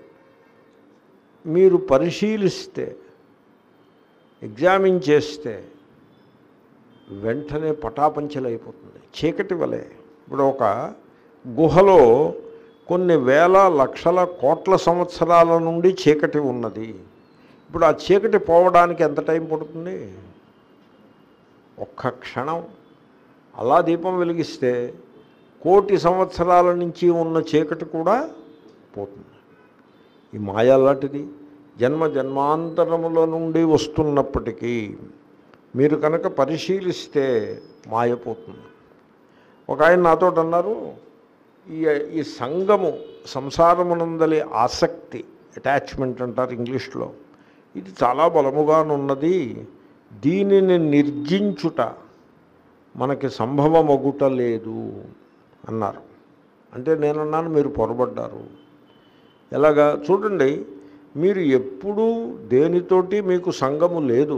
మీరు పరిశీలిస్తే, ఎగ్జామిన్ చేస్తే వెంటనే పటాపంచలైపోతుంది, చీకటి వలె. ఇప్పుడు ఒక గుహలో కొన్ని వేల లక్షల కోట్ల సంవత్సరాల నుండి చీకటి ఉన్నది. ఇప్పుడు ఆ చీకటి పోవడానికి ఎంత టైం పడుతుంది? ఒక్క క్షణం. అలా దీపం వెలిగిస్తే 1,000,000 సంవత్సరాల నుంచి ఉన్న చీకటి కూడా పోతుంది. ఈ మాయ అలాంటిది. జన్మ జన్మాంతరముల నుండి వస్తున్నప్పటికీ మీరు కనుక పరిశీలిస్తే మాయపోతుంది. ఒక ఆయన నాతో అన్నారు, ఈ సంగము, సంసారమునందలి ఆసక్తి, అటాచ్మెంట్ అంటారు ఇంగ్లీష్లో, ఇది చాలా బలముగానున్నది, దీనిని నిర్జించుట మనకి సంభవమగుట లేదు అన్నారు. అంటే నేనన్నాను, మీరు పొరబడ్డారు. ఎలాగా చూడండి, మీరు ఎప్పుడూ దేనితోటి మీకు సంగము లేదు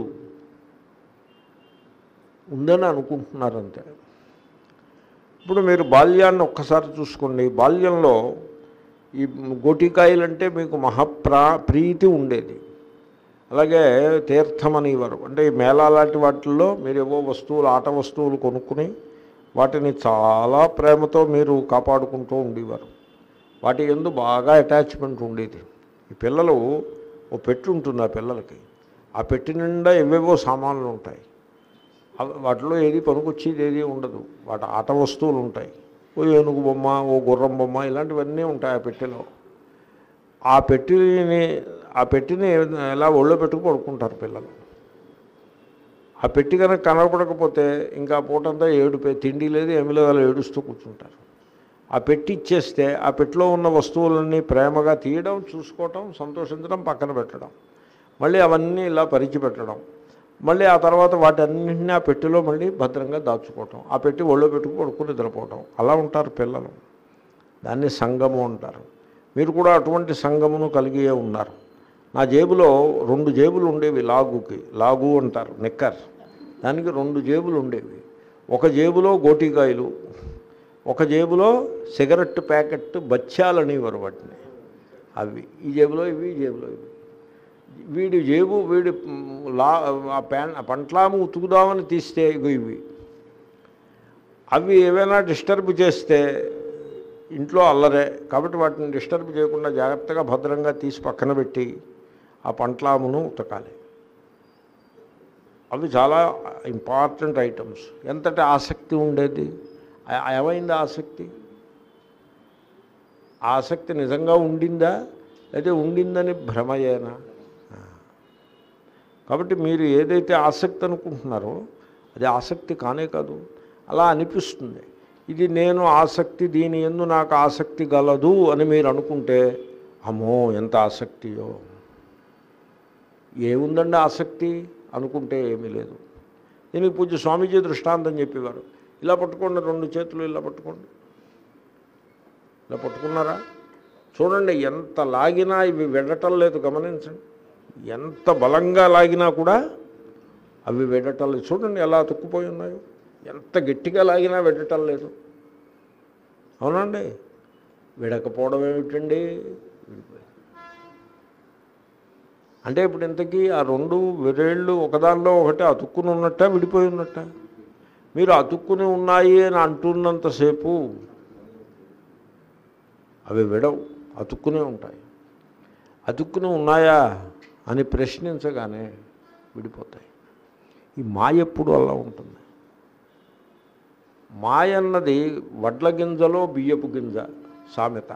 ఉందని అనుకుంటున్నారంతే. ఇప్పుడు మీరు బాల్యాన్ని ఒక్కసారి చూసుకోండి. బాల్యంలో ఈ గోటికాయలంటే మీకు ప్రీతి ఉండేది. అలాగే తీర్థం అనేవారు. అంటే ఈ మేళా లాంటి వాటిల్లో మీరు ఏవో వస్తువులు, ఆట వస్తువులు కొనుక్కుని వాటిని చాలా ప్రేమతో మీరు కాపాడుకుంటూ ఉండేవారు. వాటి యందు బాగా అటాచ్మెంట్ ఉండేది. ఈ పిల్లలు ఓ పెట్టి ఉంటుంది, ఆ పిల్లలకి ఆ పెట్టి నిండా ఎవేవో సామాన్లు ఉంటాయి. వాటిలో ఏది పనికొచ్చేది ఏది ఉండదు. వాటి ఆట వస్తువులు ఉంటాయి. ఓ ఏనుగు బొమ్మ, ఓ గుర్రం బొమ్మ, ఇలాంటివన్నీ ఉంటాయి ఆ పెట్టెలో. ఆ పెట్టిని ఎలా ఒళ్ళో పెట్టుకు పడుకుంటారు పిల్లలు. ఆ పెట్టి కనుక కనపడకపోతే ఇంకా పూటంతా ఏడుపే, తిండి లేదు ఏమి లేదు, అలా ఏడుస్తూ కూర్చుంటారు. ఆ పెట్టి ఇచ్చేస్తే ఆ పెట్టిలో ఉన్న వస్తువులన్నీ ప్రేమగా తీయడం, చూసుకోవటం, సంతోషించడం, పక్కన పెట్టడం, మళ్ళీ అవన్నీ ఇలా పరిచి పెట్టడం, మళ్ళీ ఆ తర్వాత వాటన్నింటినీ ఆ పెట్టిలో మళ్ళీ భద్రంగా దాచుకోవటం, ఆ పెట్టి ఒళ్ళో పెట్టుకు పడుకుని నిద్రపోవటం, అలా ఉంటారు పిల్లలు. దాన్ని సంగము అంటారు. మీరు కూడా అటువంటి సంగమును కలిగి ఉన్నారు. నా జేబులో 2 జేబులు ఉండేవి. లాగు అంటారు, నిక్కర్, దానికి 2 జేబులు ఉండేవి. ఒక జేబులో గోటికాయలు, ఒక జేబులో సిగరెట్ ప్యాకెట్ బచ్చాలనేవారు వాటిని, అవి ఈ జేబులో ఇవి, ఈ జేబులో ఇవి. వీడి పంట్లాము ఉతుకుదామని తీస్తే ఇవి. అవి ఏవైనా డిస్టర్బ్ చేస్తే ఇంట్లో అల్లరే, కాబట్టి వాటిని డిస్టర్బ్ చేయకుండా జాగ్రత్తగా భద్రంగా తీసి పక్కన పెట్టి ఆ పంట్లామును ఉతకాలి. అవి చాలా ఇంపార్టెంట్ ఐటమ్స్. ఎంతటి ఆసక్తి ఉండేది. ఏమైంది ఆసక్తి నిజంగా ఉండిందా అయితే ఉండిందని భ్రమయేనా? కాబట్టి మీరు ఏదైతే ఆసక్తి అనుకుంటున్నారో అది ఆసక్తి కానే కాదు. అలా అనిపిస్తుంది. ఇది నేను ఆసక్తి, దీని యందు నాకు ఆసక్తి గలదు అని మీరు అనుకుంటే అమ్మో ఎంత ఆసక్తియో. ఏముందండి ఆసక్తి అనుకుంటే ఏమీ లేదు. దీనికి పూజ్య స్వామీజీ దృష్టాంతం చెప్పేవారు. ఇలా పట్టుకోండి, 2 చేతులు ఇలా పట్టుకోండి. ఇలా పట్టుకున్నారా? చూడండి, ఎంత లాగినా ఇవి వెడటం లేదు. గమనించండి, ఎంత బలంగా లాగినా కూడా అవి వెడటం లేదు. చూడండి ఎలా అతుక్కుపోయి ఉన్నాయో. ఎంత గట్టిగా లాగినా వెడటం లేదు. అవునండి, విడకపోవడం ఏమిటండి? విడిపోయి అంటే ఇప్పుడు ఇంతకీ ఆ 2 విరేళ్ళు ఒకదానిలో ఒకటి అతుక్కుని ఉన్నట్ట, విడిపోయి ఉన్నట్ట? మీరు అతుక్కుని ఉన్నాయి అని అంటున్నంతసేపు అవి విడవు, అతుక్కునే ఉంటాయి. అతుక్కుని ఉన్నాయా అని ప్రశ్నించగానే విడిపోతాయి. ఈ మాయ ఎప్పుడు అలా ఉంటుంది. మాయ అన్నది వడ్ల గింజలో బియ్యపు గింజ సామెత.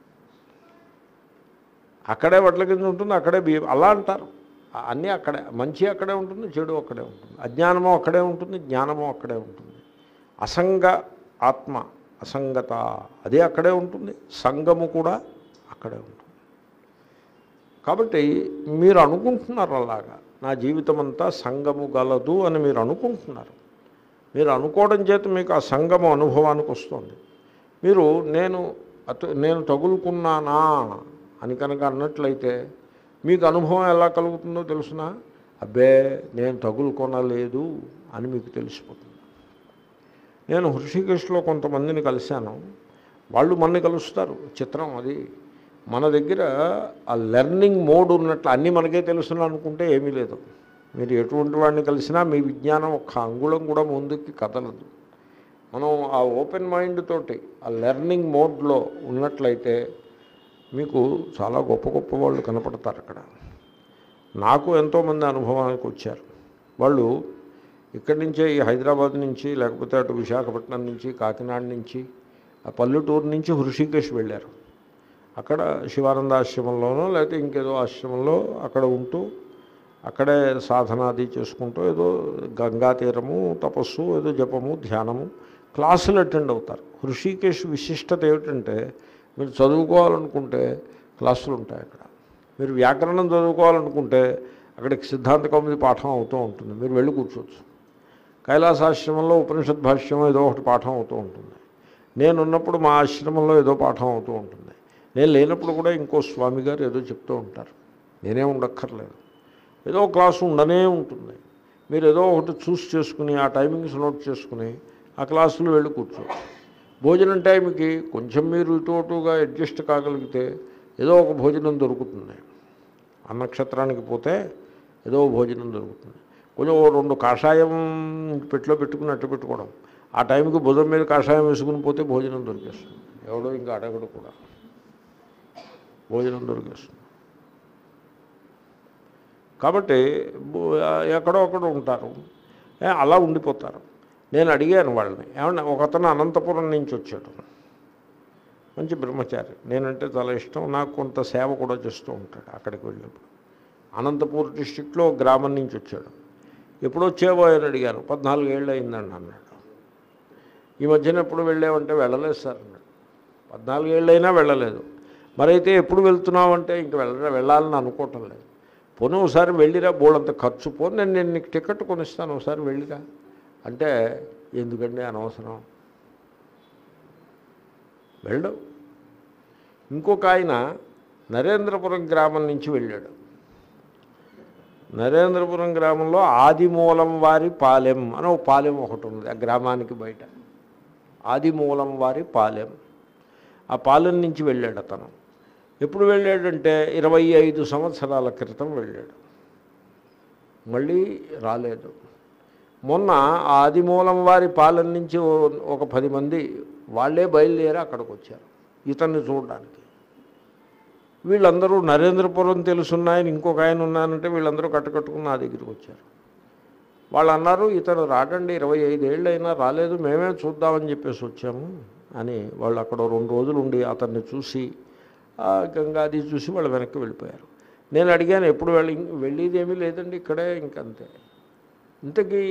అక్కడే వడ్ల గింజ ఉంటుంది, అక్కడే బియ్యం, అలా అంటారు. అన్నీ అక్కడే, మంచి అక్కడే ఉంటుంది, చెడు అక్కడే ఉంటుంది, అజ్ఞానము అక్కడే ఉంటుంది, జ్ఞానము అక్కడే ఉంటుంది. అసంగ ఆత్మ, అసంగత అదే అక్కడే ఉంటుంది, సంగము కూడా అక్కడే ఉంటుంది. కాబట్టి మీరు అనుకుంటున్నారు అలాగా, నా జీవితం అంతా సంగము గలదు అని మీరు అనుకుంటున్నారు. మీరు అనుకోవడం చేత మీకు ఆ సంగము అనుభవానికి వస్తుంది. మీరు నేను తగులుకున్నానా అని కనుక అన్నట్లయితే మీకు అనుభవం ఎలా కలుగుతుందో తెలుసునా? అబ్బే నేను తగులుకొనలేదు అని మీకు తెలిసిపోతుంది. నేను హృషికేశ్లో కొంతమందిని కలిశాను. వాళ్ళు మనని కలుస్తారు. చిత్రం అది. మన దగ్గర ఆ లెర్నింగ్ మోడ్ ఉన్నట్లు అన్నీ మనకే తెలుసును అనుకుంటే ఏమీ లేదు. మీరు ఎటువంటి వాడిని కలిసినా మీ విజ్ఞానం ఒక్క అంగుళం కూడా ముందుకి కదలదు. మనం ఆ ఓపెన్ మైండ్ తోటి ఆ లెర్నింగ్ మోడ్లో ఉన్నట్లయితే మీకు చాలా గొప్ప గొప్ప వాళ్ళు కనపడతారు అక్కడ. నాకు ఎంతోమంది అనుభవానికి వచ్చారు. వాళ్ళు ఇక్కడి నుంచే, ఈ హైదరాబాద్ నుంచి, లేకపోతే అటు విశాఖపట్నం నుంచి, కాకినాడ నుంచి, ఆ పల్లెటూరు నుంచి హృషికేశ్ వెళ్ళారు. అక్కడ శివానంద ఆశ్రమంలోనో లేకపోతే ఇంకేదో ఆశ్రమంలో అక్కడ ఉంటూ అక్కడే సాధనాది చేసుకుంటూ ఏదో గంగా తీరము తపస్సు ఏదో జపము ధ్యానము క్లాసులు అటెండ్ అవుతారు. హృషికేశ్ విశిష్టత ఏమిటంటే మీరు చదువుకోవాలనుకుంటే క్లాసులు ఉంటాయి అక్కడ. మీరు వ్యాకరణం చదువుకోవాలనుకుంటే అక్కడికి సిద్ధాంత కౌముది పాఠం అవుతూ ఉంటుంది, మీరు వెళ్ళి కూర్చోవచ్చు. కైలాసాశ్రమంలో ఉపనిషద్ భాష్యం ఏదో ఒకటి పాఠం అవుతూ ఉంటుంది. నేనున్నప్పుడు మా ఆశ్రమంలో ఏదో పాఠం అవుతూ ఉంటుంది. నేను లేనప్పుడు కూడా ఇంకో స్వామి గారు ఏదో చెప్తూ ఉంటారు. నేనే ఉండక్కర్లేదు, ఏదో క్లాసు ఉండనే ఉంటుంది. మీరు ఏదో ఒకటి చూస్ చేసుకుని ఆ టైమింగ్స్ నోట్ చేసుకుని ఆ క్లాసులో వెళ్ళి కూర్చోవచ్చు. భోజనం టైంకి కొంచెం మీరు ఇటు అటుగా అడ్జస్ట్ కాగలిగితే ఏదో ఒక భోజనం దొరుకుతుంది. అన్నక్షత్రానికి పోతే ఏదో భోజనం దొరుకుతుంది. కొంచెం 2 కాషాయం పెట్టులో పెట్టుకుని అట్టు పెట్టుకోవడం, ఆ టైంకి భుజం మీద కాషాయం వేసుకుని పోతే భోజనం దొరికేస్తుంది. ఎవడో ఇంకా అడగడు కూడా, భోజనం దొరికేస్తుంది. కాబట్టి ఎక్కడో అక్కడ ఉంటారు, అలా ఉండిపోతారు. నేను అడిగాను వాళ్ళని, ఏమన్నా ఒకతను అనంతపురం నుంచి వచ్చాడు, మంచి బ్రహ్మచారి. నేనంటే చాలా ఇష్టం, నాకు కొంత సేవ కూడా చేస్తూ ఉంటాడు. అక్కడికి వెళ్ళినప్పుడు అనంతపూర్ డిస్ట్రిక్ట్లో గ్రామం నుంచి వచ్చాడు. ఎప్పుడు వచ్చావో అని అడిగాను. 14 ఏళ్ళు అయిందండి అన్నాడు. ఈ మధ్యన ఎప్పుడు వెళ్ళావంటే వెళ్ళలేదు సార్ అన్నాడు. 14 ఏళ్ళు అయినా వెళ్ళలేదు. మరైతే ఎప్పుడు వెళ్తున్నావు అంటే ఇంక వెళ్ళాలని అనుకోవటం లేదు. పోనీ ఒకసారి వెళ్ళిరా, బోళ్ళంత ఖర్చు, పోనీ నేను నీకు టికెట్ కొనిస్తాను, ఒకసారి వెళ్ళిరా అంటే ఎందుకండి అనవసరం, వెళ్ళడు. ఇంకొక ఆయన నరేంద్రపురం గ్రామం నుంచి వెళ్ళాడు. నరేంద్రపురం గ్రామంలో ఆదిమూలం వారి పాలెం అని ఒక పాలెం ఒకటి ఉంది ఆ గ్రామానికి బయట. ఆదిమూలం వారి పాలెం, ఆ పాలెం నుంచి వెళ్ళాడు అతను. ఎప్పుడు వెళ్ళాడంటే 25 సంవత్సరాల క్రితం వెళ్ళాడు, మళ్ళీ రాలేదు. మొన్న ఆదిమూలం వారి పాలెం నుంచి ఒక 10 మంది వాళ్ళే బయలుదేరి అక్కడికి వచ్చారు ఇతన్ని చూడడానికి. వీళ్ళందరూ నరేంద్రపురం తెలుసున్నాయని ఇంకొక ఆయన ఉన్నానంటే వీళ్ళందరూ కట్టుకుని నా దగ్గరికి వచ్చారు. వాళ్ళు అన్నారు, ఇతను రాకండి, 25 ఏళ్ళు అయినా రాలేదు, మేమే చూద్దామని చెప్పేసి వచ్చాము అని. వాళ్ళు అక్కడ 2 రోజులు ఉండి అతన్ని చూసి గంగాది చూసి వాళ్ళు వెనక్కి వెళ్ళిపోయారు. నేను అడిగాను, ఎప్పుడు వెళ్ళేదేమీ లేదండి, ఇక్కడే ఇంకంతే. ఇంతకీ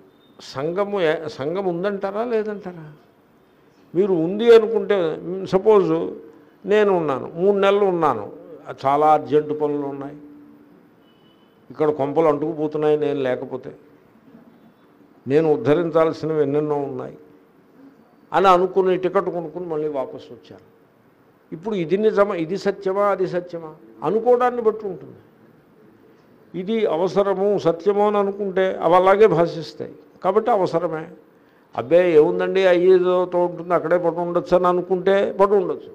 సంఘం ఉందంటారా లేదంటారా? మీరు ఉంది అనుకుంటే, సపోజు నేను ఉన్నాను, 3 నెలలు ఉన్నాను, చాలా అర్జెంటు పనులు ఉన్నాయి, ఇక్కడ కొంపలు అంటుకుపోతున్నాయి, నేను లేకపోతే నేను ఉద్ధరించాల్సినవి ఎన్నెన్నో ఉన్నాయి అని అనుకుని టికెట్ కొనుక్కుని మళ్ళీ వాపసు వచ్చాను. ఇప్పుడు ఇది నిజమా, ఇది సత్యమా, అది సత్యమా అనుకోవడాన్ని బట్టి ఉంటుంది. ఇది అవసరము సత్యము అని అనుకుంటే అవి అలాగే భాషిస్తాయి, కాబట్టి అవసరమే. అబ్బే ఏముందండి అయ్యేదో ఉంటుంది అక్కడే పడి ఉండొచ్చు అని అనుకుంటే పడి ఉండొచ్చు.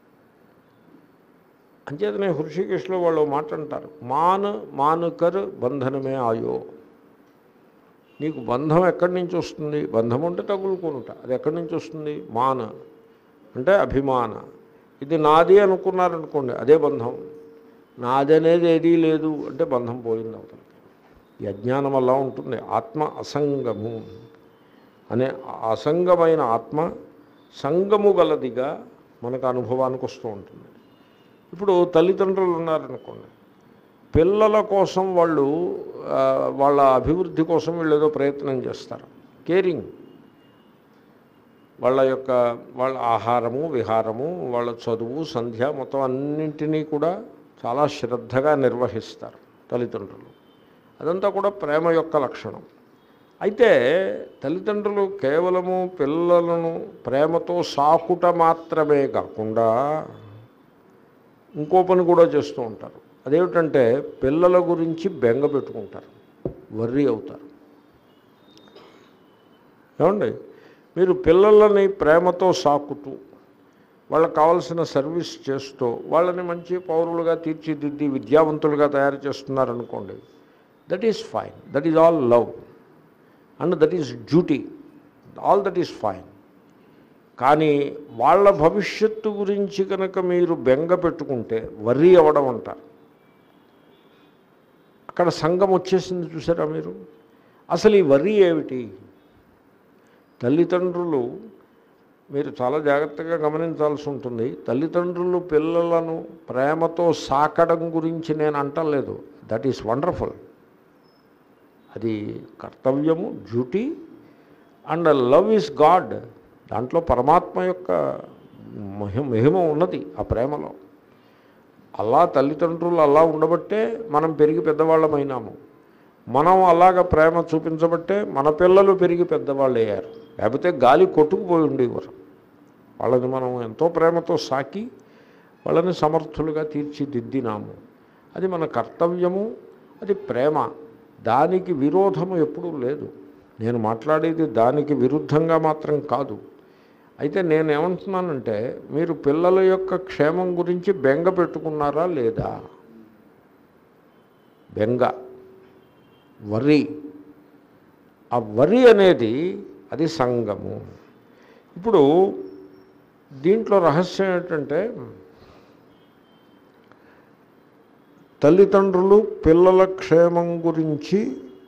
అంచేతనే హృషికేశ్లో వాళ్ళు మాట అంటారు, మానుకర్ బంధనమే ఆయో. నీకు బంధం ఎక్కడి నుంచి వస్తుంది? బంధం అంటే తగులుకొనుట, అది ఎక్కడి నుంచి వస్తుంది? మాన అంటే అభిమాన. ఇది నాది అనుకున్నారనుకోండి, అదే బంధం. నాది అనేది ఏదీ లేదు అంటే బంధం పోయింది అవతలకి. ఈ అజ్ఞానం వల్ల ఉంటుంది. ఆత్మ అసంగము అనే అసంగమైన ఆత్మ సంగము గలదిగా మనకు అనుభవానికి వస్తూ ఉంటుంది. ఇప్పుడు తల్లిదండ్రులు ఉన్నారనుకోండి, పిల్లల కోసం వాళ్ళు వాళ్ళ అభివృద్ధి కోసం వీళ్ళు ఏదో ప్రయత్నం చేస్తారు, కేరింగ్. వాళ్ళ ఆహారము విహారము వాళ్ళ చదువు సంధ్య మొత్తం అన్నింటినీ కూడా చాలా శ్రద్ధగా నిర్వహిస్తారు తల్లిదండ్రులు. అదంతా కూడా ప్రేమ యొక్క లక్షణం. అయితే తల్లిదండ్రులు కేవలము పిల్లలను ప్రేమతో సాకుట మాత్రమే కాకుండా ఇంకో పని కూడా చేస్తూ ఉంటారు. అదేమిటంటే పిల్లల గురించి బెంగ పెట్టుకుంటారు, వర్రీ అవుతారు. ఏమండి, మీరు పిల్లలని ప్రేమతో సాకుతూ వాళ్ళకి కావాల్సిన సర్వీస్ చేస్తూ వాళ్ళని మంచి పౌరులుగా తీర్చిదిద్ది విద్యావంతులుగా తయారు చేస్తున్నారనుకోండి, that is fine, that is all love and that is duty, all that is fine. కానీ వాళ్ళ భవిష్యత్తు గురించి కనుక మీరు బెంగ పెట్టుకుంటే వర్రీ అవ్వడం అంటారు. అక్కడ సంఘం వచ్చేసింది చూసారా మీరు. అసలు ఈ వర్రీ ఏమిటి? తల్లిదండ్రులు మీరు చాలా జాగ్రత్తగా గమనించాల్సి ఉంటుంది. తల్లిదండ్రులు పిల్లలను ప్రేమతో సాకడం గురించి నేను అంటలేదు. That is wonderful. అది కర్తవ్యము, duty. And love is God. దాంట్లో పరమాత్మ యొక్క మహిమ ఉన్నది ఆ ప్రేమలో. అలా తల్లిదండ్రులు అలా ఉండబట్టే మనం పెరిగి పెద్దవాళ్ళమైనాము. మనం అలాగ ప్రేమ చూపించబట్టే మన పిల్లలు పెరిగి పెద్దవాళ్ళు అయ్యారు. లేకపోతే గాలి కొట్టుకుపోయి ఉండేవారు. వాళ్ళని మనం ఎంతో ప్రేమతో సాకి వాళ్ళని సమర్థులుగా తీర్చిదిద్దినాము. అది మన కర్తవ్యము, అది ప్రేమ. దానికి విరోధము ఎప్పుడూ లేదు. నేను మాట్లాడేది దానికి విరుద్ధంగా మాత్రం కాదు. అయితే నేనేమంటున్నానంటే, మీరు పిల్లల యొక్క క్షేమం గురించి బెంగ పెట్టుకున్నారా లేదా? బెంగ, వర్రీ. ఆ వర్రీ అనేది అది సంగము. ఇప్పుడు దీంట్లో రహస్యం ఏంటంటే, తల్లిదండ్రులు పిల్లల క్షేమం గురించి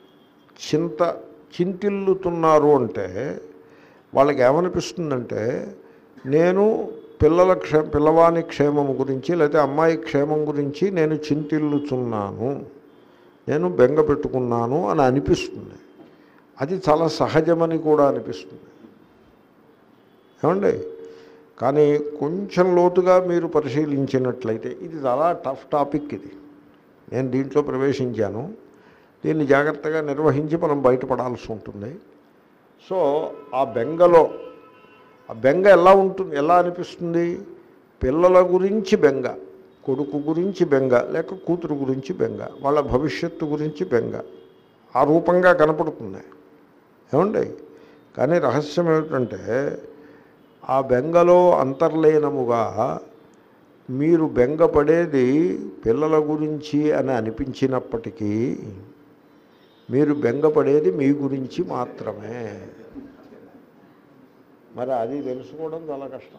చింతిల్లుతున్నారు అంటే వాళ్ళకి ఏమనిపిస్తుందంటే, నేను పిల్లవాని క్షేమం గురించి లేకపోతే అమ్మాయి క్షేమం గురించి నేను చింతిల్లుతున్నాను, నేను బెంగ పెట్టుకున్నాను అని అనిపిస్తుంది. అది చాలా సహజమని కూడా అనిపిస్తుంది. ఏమండి? కానీ కొంచెం లోతుగా మీరు పరిశీలించినట్లయితే ఇది చాలా టఫ్ టాపిక్. ఇది నేను దీంట్లో ప్రవేశించాను. దీన్ని జాగ్రత్తగా నిర్వహించి మనం బయటపడాల్సి ఉంటుంది. సో ఆ బెంగలో, ఆ బెంగ ఎలా ఉంటుంది, ఎలా అనిపిస్తుంది? పిల్లల గురించి బెంగ, కొడుకు గురించి బెంగ, లేక కూతురు గురించి బెంగ, వాళ్ళ భవిష్యత్తు గురించి బెంగ ఆ రూపంగా కనపడుతుంది. ఏమండి? కానీ రహస్యం ఏమిటంటే, ఆ బెంగలో అంతర్లీనముగా మీరు బెంగపడేది పిల్లల గురించి అని అనిపించినప్పటికీ మీరు బెంగపడేది మీ గురించి మాత్రమే. మరి అది తెలుసుకోవడం చాలా కష్టం.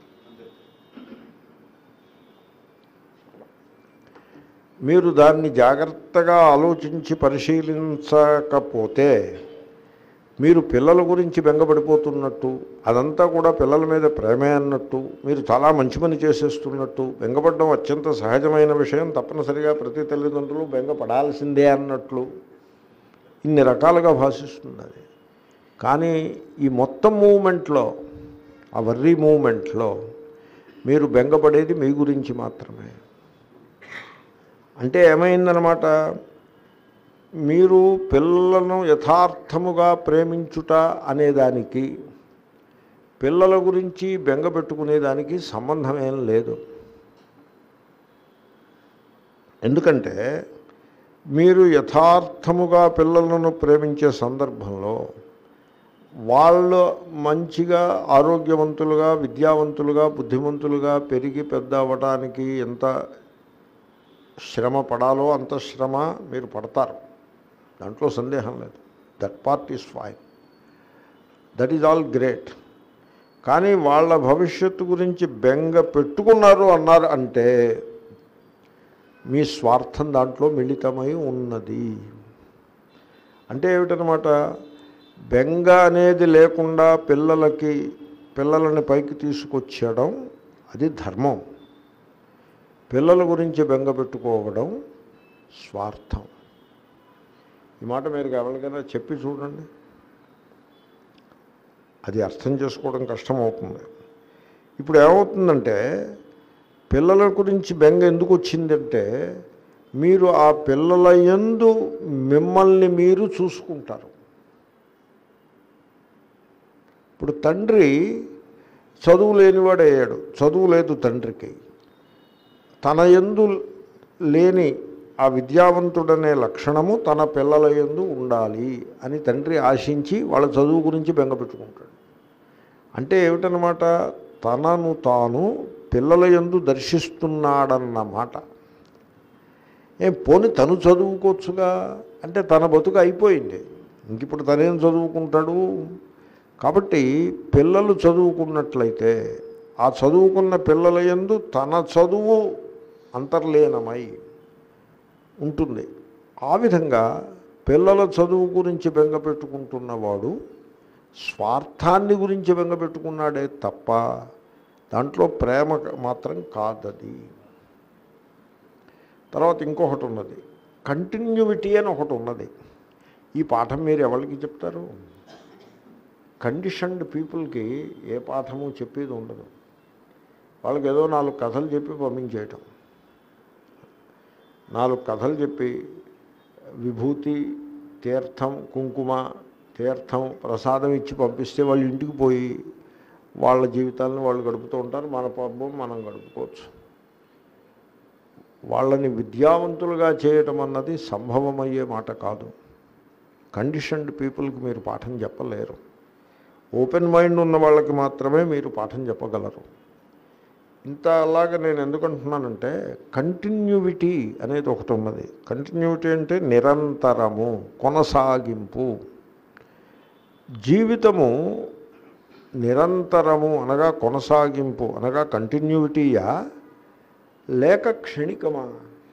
మీరు దాన్ని జాగ్రత్తగా ఆలోచించి పరిశీలించకపోతే మీరు పిల్లల గురించి బెంగపడిపోతున్నట్టు, అదంతా కూడా పిల్లల మీద ప్రేమే అన్నట్టు, మీరు చాలా మంచి పని చేసేస్తున్నట్టు, బెంగపడడం అత్యంత సహజమైన విషయం, తప్పనిసరిగా ప్రతి తల్లిదండ్రులు బెంగపడాల్సిందే అన్నట్లు ఇన్ని రకాలుగా భాషిస్తుంది అది. కానీ ఈ మొత్తం మూమెంట్లో, ఆ వర్రీ మూమెంట్లో మీరు బెంగపడేది మీ గురించి మాత్రమే. అంటే ఏమైందనమాట, మీరు పిల్లలను యథార్థముగా ప్రేమించుట అనేదానికి పిల్లల గురించి బెంగ పెట్టుకునేదానికి సంబంధమేం లేదు. ఎందుకంటే మీరు యథార్థముగా పిల్లలను ప్రేమించే సందర్భంలో వాళ్ళు మంచిగా, ఆరోగ్యవంతులుగా, విద్యావంతులుగా, బుద్ధిమంతులుగా పెరిగి పెద్ద అవ్వడానికి ఎంత శ్రమ పడాలో అంత శ్రమ మీరు పడతారు. దాంట్లో సందేహం లేదు. That part is fine, that is all great. కానీ వాళ్ళ భవిష్యత్తు గురించి బెంగ పెట్టుకున్నారు అన్నారు అంటే మీ స్వార్థం దాంట్లో మిళితమై ఉన్నది. అంటే ఏమిటనమాట, బెంగ అనేది లేకుండా పిల్లలని పైకి తీసుకొచ్చడం అది ధర్మం. పిల్లల గురించి బెంగ పెట్టుకోవడం స్వార్థం. ఈ మాట మీరు ఎవరికైనా చెప్పి చూడండి, అది అర్థం చేసుకోవడం కష్టమవుతుంది. ఇప్పుడు ఏమవుతుందంటే, పిల్లల గురించి బెంగ ఎందుకు వచ్చిందంటే, మీరు ఆ పిల్లల యందు మిమ్మల్ని మీరు చూసుకుంటారు. ఇప్పుడు తండ్రి చదువు లేనివాడయ్యాడు, చదువు లేదు తండ్రికి. తన యందు లేని ఆ విద్యావంతుడనే లక్షణము తన పిల్లల యందు ఉండాలి అని తండ్రి ఆశించి వాళ్ళ చదువు గురించి బెంగపెట్టుకుంటాడు. అంటే ఏమిటనమాట, తనను తాను పిల్లల యందు దర్శిస్తున్నాడన్నమాట. పోని తను చదువుకోవచ్చుగా అంటే తన బతుకు అయిపోయింది, ఇంక ఇప్పుడు తనేం చదువుకుంటాడు. కాబట్టి పిల్లలు చదువుకున్నట్లయితే ఆ చదువుకున్న పిల్లల యందు తన చదువు అంతర్లీనమై ఉంటుంది. ఆ విధంగా పిల్లల చదువు గురించి బెంగ పెట్టుకుంటున్నవాడు స్వార్థాన్ని గురించి బెంగపెట్టుకున్నాడే తప్ప దాంట్లో ప్రేమ మాత్రం కాదది. తర్వాత ఇంకొకటి ఉన్నది, కంటిన్యూటీ అని ఒకటి ఉన్నది. ఈ పాఠం మీరు ఎవరికి చెప్తారు? కండిషన్డ్ పీపుల్కి ఏ పాఠము చెప్పేది ఉండదు. వాళ్ళకి ఏదో 4 కథలు చెప్పి పంపించేయటం, 4 కథలు చెప్పి విభూతి, తీర్థం, కుంకుమ, తీర్థం, ప్రసాదం ఇచ్చి పంపిస్తే వాళ్ళు ఇంటికి పోయి వాళ్ళ జీవితాలను వాళ్ళు గడుపుతూ ఉంటారు. మన పబ్బం మనం గడుపుకోవచ్చు. వాళ్ళని విద్యావంతులుగా చేయటం అన్నది సంభవమయ్యే మాట కాదు. కండిషన్డ్ పీపుల్కి మీరు పాఠం చెప్పలేరు. ఓపెన్ మైండ్ ఉన్న వాళ్ళకి మాత్రమే మీరు పాఠం చెప్పగలరు. ఇంత అలాగా నేను ఎందుకంటున్నానంటే కంటిన్యూటీ అనేది ఒకటి ఉన్నది. కంటిన్యూటీ అంటే నిరంతరము, కొనసాగింపు. జీవితము నిరంతరము అనగా కొనసాగింపు అనగా కంటిన్యూటీయా లేక క్షణికమా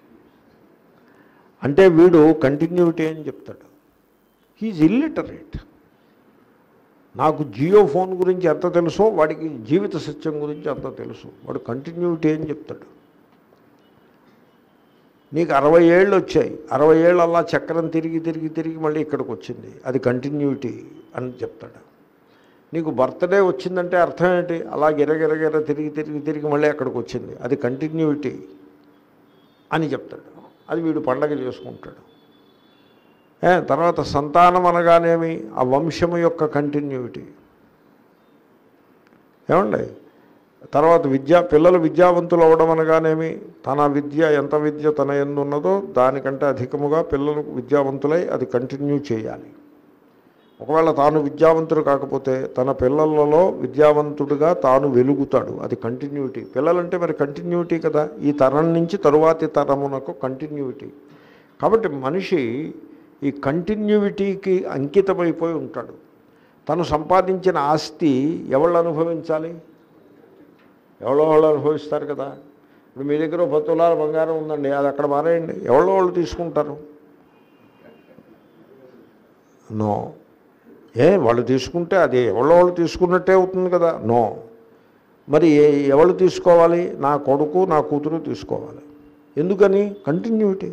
అంటే వీడు కంటిన్యూటీ అని చెప్తాడు. He's illiterate. నాకు జియో ఫోన్ గురించి ఎంత తెలుసో వాడికి జీవిత సత్యం గురించి అంత తెలుసు. వాడు కంటిన్యూటీ అని చెప్తాడు. నీకు 60 ఏళ్ళు వచ్చాయి, 60 ఏళ్ళు అలా చక్రం తిరిగి తిరిగి తిరిగి మళ్ళీ ఇక్కడికి వచ్చింది, అది కంటిన్యూటీ అని చెప్తాడు. నీకు బర్త్డే వచ్చిందంటే అర్థం ఏంటి? అలా గిరగిరగిర తిరిగి తిరిగి తిరిగి మళ్ళీ అక్కడికి వచ్చింది, అది కంటిన్యూటీ అని చెప్తాడు. అది వీడు పండగ చేసుకుంటాడు. తర్వాత సంతానం అనగానేమి? ఆ వంశము యొక్క కంటిన్యూటీ. ఏమండి? తర్వాత పిల్లలు విద్యావంతులు అవ్వడం అనగానేమి? తన విద్య ఎంత విద్య తన యందు ఉన్నదో దానికంటే అధికముగా పిల్లలు విద్యావంతులై అది కంటిన్యూ చేయాలి. ఒకవేళ తాను విద్యావంతుడు కాకపోతే తన పిల్లలలో విద్యావంతుడిగా తాను వెలుగుతాడు, అది కంటిన్యూటీ. పిల్లలంటే మరి కంటిన్యూటీ కదా, ఈ తరం నుంచి తరువాతి తరమునకు కంటిన్యూటీ. కాబట్టి మనిషి ఈ కంటిన్యూటీకి అంకితమైపోయి ఉంటాడు. తను సంపాదించిన ఆస్తి ఎవళ్ళు అనుభవించాలి? ఎవరో వాళ్ళు అనుభవిస్తారు కదా. ఇప్పుడు మీ దగ్గర 10 తులాల బంగారం ఉందండి, అది అక్కడ మారేయండి, ఎవరో వాళ్ళు తీసుకుంటారు? నో. వాళ్ళు తీసుకుంటే అది ఎవరో వాళ్ళు తీసుకున్నట్టే అవుతుంది కదా. నో. మరి ఎవరు తీసుకోవాలి? నా కొడుకు నా కూతురు తీసుకోవాలి. ఎందుకని? కంటిన్యూటీ.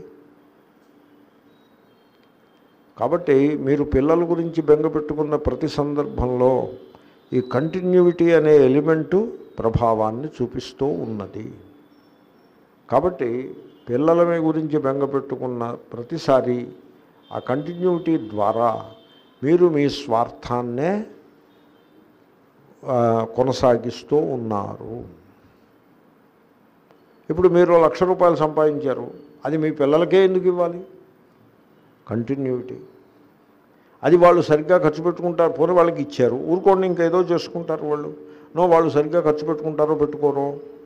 కాబట్టి మీరు పిల్లల గురించి బెంగపెట్టుకున్న ప్రతి సందర్భంలో ఈ కంటిన్యూటీ అనే ఎలిమెంటు ప్రభావాన్ని చూపిస్తూ ఉన్నది. కాబట్టి పిల్లల గురించి బెంగపెట్టుకున్న ప్రతిసారి ఆ కంటిన్యూటీ ద్వారా మీరు మీ స్వార్థాన్నే కొనసాగిస్తూ ఉన్నారు. ఇప్పుడు మీరు 1,00,000 రూపాయలు సంపాదించారు, అది మీ పిల్లలకే ఎందుకు ఇవ్వాలి? కంటిన్యూటీ. అది వాళ్ళు సరిగ్గా ఖర్చు పెట్టుకుంటారు, పోనీ వాళ్ళకి ఇచ్చారు, ఊరుకోండి ఇంకేదో చేసుకుంటారు వాళ్ళు. వాళ్ళు సరిగ్గా ఖర్చు పెట్టుకుంటారో పెట్టుకోరో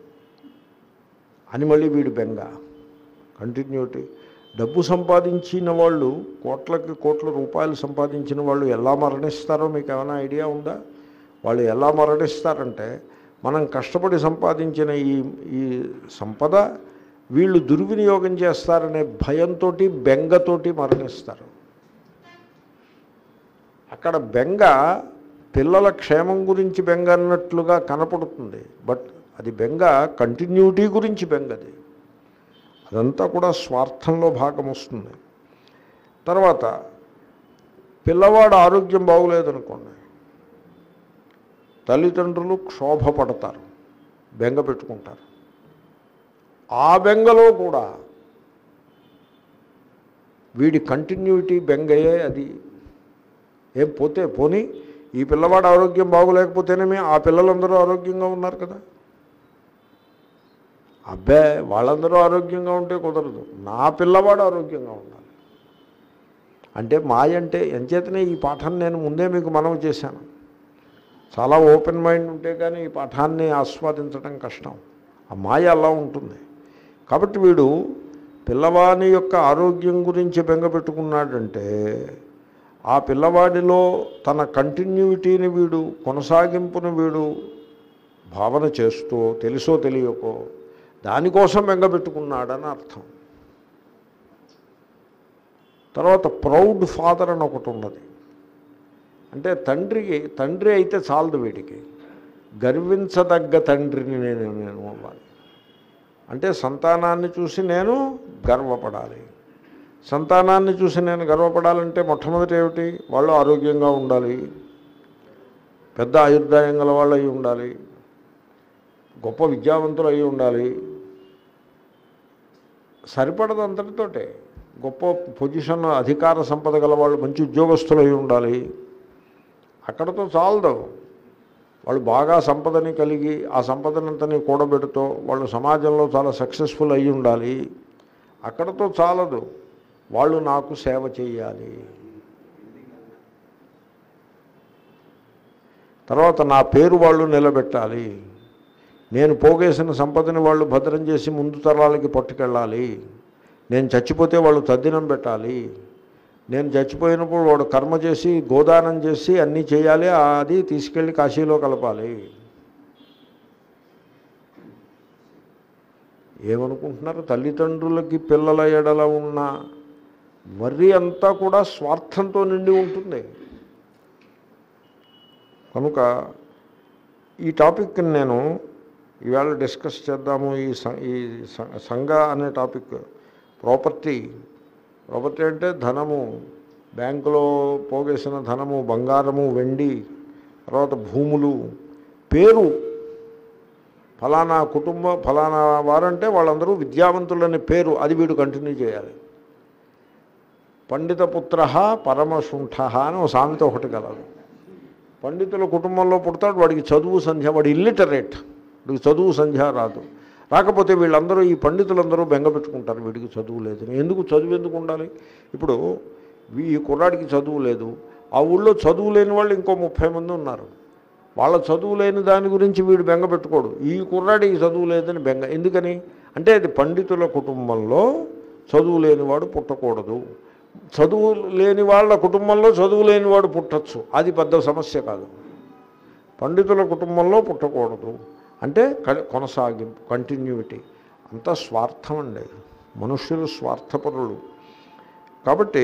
అని మళ్ళీ వీడి బెంగ. కంటిన్యూటీ. డబ్బు సంపాదించిన వాళ్ళు, కోట్ల రూపాయలు సంపాదించిన వాళ్ళు ఎలా మరణిస్తారో మీకు ఏమైనా ఐడియా ఉందా? వాళ్ళు ఎలా మరణిస్తారంటే మనం కష్టపడి సంపాదించిన ఈ సంపద వీళ్ళు దుర్వినియోగం చేస్తారనే భయంతో బెంగతోటి మరణిస్తారు. అక్కడ బెంగ పిల్లల క్షేమం గురించి బెంగ అన్నట్లుగా కనపడుతుంది, బట్ అది బెంగ కంటిన్యూటీ గురించి బెంగది. అదంతా కూడా స్వార్థంలో భాగం వస్తుంది. తర్వాత పిల్లవాడు ఆరోగ్యం బాగులేదనుకోండి, తల్లిదండ్రులు క్షోభపడతారు, బెంగ పెట్టుకుంటారు. ఆ బెంగలో కూడా వీడి కంటిన్యూటీ బెంగయే అది. ఏం పోతే పోనీ, ఈ పిల్లవాడు ఆరోగ్యం బాగోలేకపోతేనేమి ఆ పిల్లలందరూ ఆరోగ్యంగా ఉన్నారు కదా. అబ్బే వాళ్ళందరూ ఆరోగ్యంగా ఉంటే కుదరదు, నా పిల్లవాడు ఆరోగ్యంగా ఉండాలి అంటే మాయ. అంటే ఎంచేతనే ఈ పాఠాన్ని నేను ముందే మీకు మనవి చేశాను. చాలా ఓపెన్ మైండ్ ఉంటే కానీ ఈ పాఠాన్ని ఆస్వాదించడం కష్టం. ఆ మాయ అలా ఉంటుంది. కాబట్టి వీడు పిల్లవాని యొక్క ఆరోగ్యం గురించి బెంగ పెట్టుకున్నాడంటే ఆ పిల్లవాడిలో తన కంటిన్యూటీని వీడు, కొనసాగింపును వీడు భావన చేస్తూ తెలుసో తెలియకో దానికోసం బెంగ పెట్టుకున్నాడని అర్థం. తర్వాత ప్రౌడ్ ఫాదర్ అని ఒకటి ఉన్నది. అంటే తండ్రి అయితే చాలదు, వీడికి గర్వించదగ్గ తండ్రిని నేను అవ్వాలి. అంటే సంతానాన్ని చూసి నేను గర్వపడాలి. సంతానాన్ని చూసి నేను గర్వపడాలంటే మొట్టమొదటి ఏమిటి? వాళ్ళు ఆరోగ్యంగా ఉండాలి, పెద్ద ఆయుర్దాయం గల వాళ్ళు అయి ఉండాలి, గొప్ప విద్యావంతులు అయి ఉండాలి. సరిపడదు అంతటితోటే. గొప్ప పొజిషన్, అధికార సంపద గల వాళ్ళు, మంచి ఉద్యోగస్తులు అయి ఉండాలి. అక్కడతో చాలదు. వాళ్ళు బాగా సంపదని కలిగి ఆ సంపదనంతని కూడబెడుతూ వాళ్ళు సమాజంలో చాలా సక్సెస్ఫుల్ అయి ఉండాలి. అక్కడతో చాలదు. వాళ్ళు నాకు సేవ చేయాలి. తర్వాత నా పేరు వాళ్ళు నిలబెట్టాలి. నేను పోగేసిన సంపదని వాళ్ళు భద్రం చేసి ముందు తరాలకి పట్టుకెళ్ళాలి. నేను చచ్చిపోతే వాళ్ళు తద్దినం పెట్టాలి. నేను చచ్చిపోయినప్పుడు వాడు కర్మ చేసి గోదానం చేసి అన్నీ చేయాలి. అది తీసుకెళ్ళి కాశీలో కలపాలి. ఏమనుకుంటున్నారు? తల్లిదండ్రులకి పిల్లల ఎడల ఉన్న వర్రీ అంతా కూడా స్వార్థంతో నిండి ఉంటుంది. కనుక ఈ టాపిక్ని నేను ఇవాళ డిస్కస్ చేద్దాము. ఈ సంఘ అనే టాపిక్. ప్రాపర్టీ అంటే ధనము, బ్యాంకులో పోగేసిన ధనము, బంగారము, వెండి, తర్వాత భూములు, పేరు. ఫలానా కుటుంబం, ఫలానా వారంటే వాళ్ళందరూ విద్యావంతులనే పేరు, అది వీడు కంటిన్యూ చేయాలి. పండితపుత్ర పరమశుంఠ అని ఒక సామెత ఒకటి కలదు. పండితుల కుటుంబంలో పుడతాడు, వాడికి చదువు సంధ్య, వాడు ఇల్లిటరేట్, వీడికి చదువు సంధ్య రాదు. రాకపోతే వీళ్ళందరూ, ఈ పండితులందరూ బెంగపెట్టుకుంటారు, వీడికి చదువు లేదని. చదువు ఎందుకు ఉండాలి? ఇప్పుడు ఈ కుర్రాడికి చదువు లేదు, ఆ ఊళ్ళో చదువు లేని వాళ్ళు ఇంకో 30 మంది ఉన్నారు. వాళ్ళ చదువు లేని దాని గురించి వీడు బెంగపెట్టుకోడు. ఈ కుర్రాడికి చదువు లేదని బెంగ ఎందుకని అంటే, అది పండితుల కుటుంబంలో చదువు లేనివాడు పుట్టకూడదు. చదువు లేని వాళ్ళ కుటుంబంలో చదువు లేనివాడు పుట్టచ్చు, అది పెద్ద సమస్య కాదు. పండితుల కుటుంబంలో పుట్టకూడదు అంటే కొనసాగింపు, కంటిన్యూటీ. అంతా స్వార్థం అండి. మనుష్యులు స్వార్థపరులు. కాబట్టి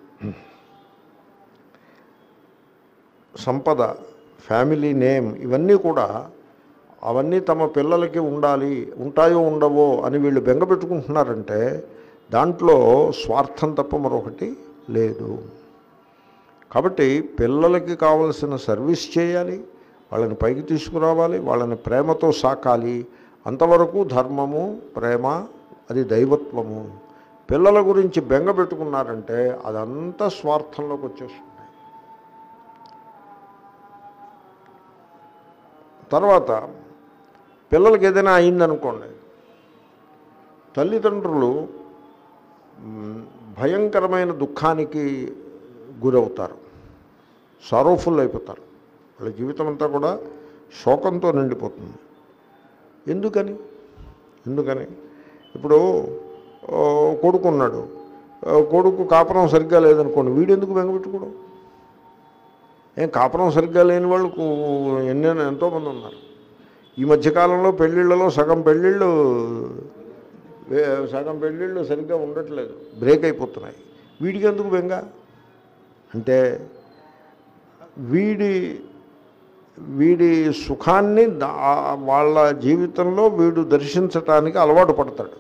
సంపద, ఫ్యామిలీ నేమ్, ఇవన్నీ కూడా అవన్నీ తమ పిల్లలకి ఉండాలి, ఉంటాయో ఉండవో అని వీళ్ళు బెంగపెట్టుకుంటున్నారంటే దాంట్లో స్వార్థం తప్ప మరొకటి లేదు. కాబట్టి పిల్లలకి కావలసిన సర్వీస్ చేయాలి, వాళ్ళని పైకి తీసుకురావాలి, వాళ్ళని ప్రేమతో సాకాలి. అంతవరకు ధర్మము, ప్రేమ, అది దైవత్వము. పిల్లల గురించి బెంగ పెట్టుకున్నారంటే అదంతా స్వార్థంలోకి వచ్చేస్తుంది. తర్వాత పిల్లలకి ఏదైనా అయిందనుకోండి, తల్లిదండ్రులు భయంకరమైన దుఃఖానికి గురవుతారు, సారోఫుల్ అయిపోతారు. వాళ్ళ జీవితం అంతా కూడా శోకంతో నిండిపోతుంది. ఎందుకని ఇప్పుడు కొడుకున్నాడు, కొడుకు కాపురం సరిగ్గా లేదనుకోండి, వీడెందుకు బెంగపెట్టుకోవడం? కాపురం సరిగ్గా లేని వాళ్ళు ఎంతోమంది ఉన్నారు. ఈ మధ్యకాలంలో పెళ్ళిళ్ళలో సగం పెళ్ళిళ్ళు సరిగ్గా ఉండట్లేదు, బ్రేక్ అయిపోతున్నాయి. వీడికి ఎందుకు బెంగ అంటే, వీడి సుఖాన్ని వాళ్ళ జీవితంలో వీడు దర్శించటానికి అలవాటు పడతాడు.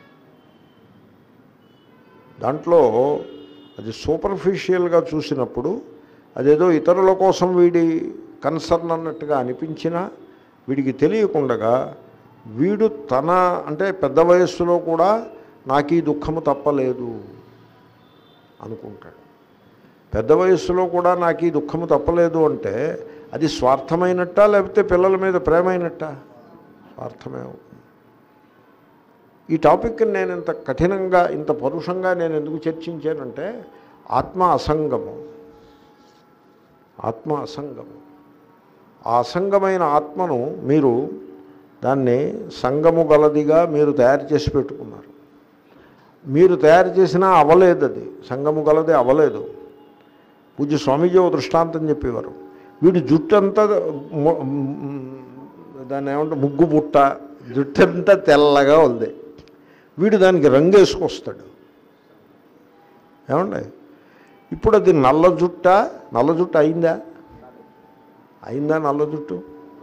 దాంట్లో అది సూపర్ఫిషియల్గా చూసినప్పుడు అదేదో ఇతరుల కోసం వీడి కన్సర్న్ అన్నట్టుగా అనిపించినా వీడికి తెలియకుండగా వీడు తన అంటే పెద్ద వయస్సులో కూడా నాకు ఈ దుఃఖము తప్పలేదు అనుకుంటాడు. పెద్ద వయస్సులో కూడా నాకు ఈ దుఃఖము తప్పలేదు అంటే అది స్వార్థమైనట్టా లేకపోతే పిల్లల మీద ప్రేమైనట్టా? స్వార్థమే అవుతుంది. ఈ టాపిక్ని నేను ఇంత కఠినంగా, ఇంత పరుషంగా నేను ఎందుకు చర్చించానంటే, ఆత్మ అసంగము. ఆత్మ అసంగము. ఆ అసంగమైన ఆత్మను మీరు దాన్ని సంగము గలదిగా మీరు తయారు చేసి పెట్టుకున్నారు. మీరు తయారు చేసినా అవలేదు, అది సంగము గలది అవలేదు. పూజ్య స్వామీజీ ఓ దృష్టాంతం చెప్పేవారు. వీడి జుట్టంతా దాన్ని ఏమంటే ముగ్గు పుట్ట, జుట్టంతా తెల్లగా ఉంది, వీడు దానికి రంగు వేసుకొస్తాడు. ఏమండి ఇప్పుడు అది నల్ల జుట్టు అయిందా? అయిందా నల్ల జుట్టు?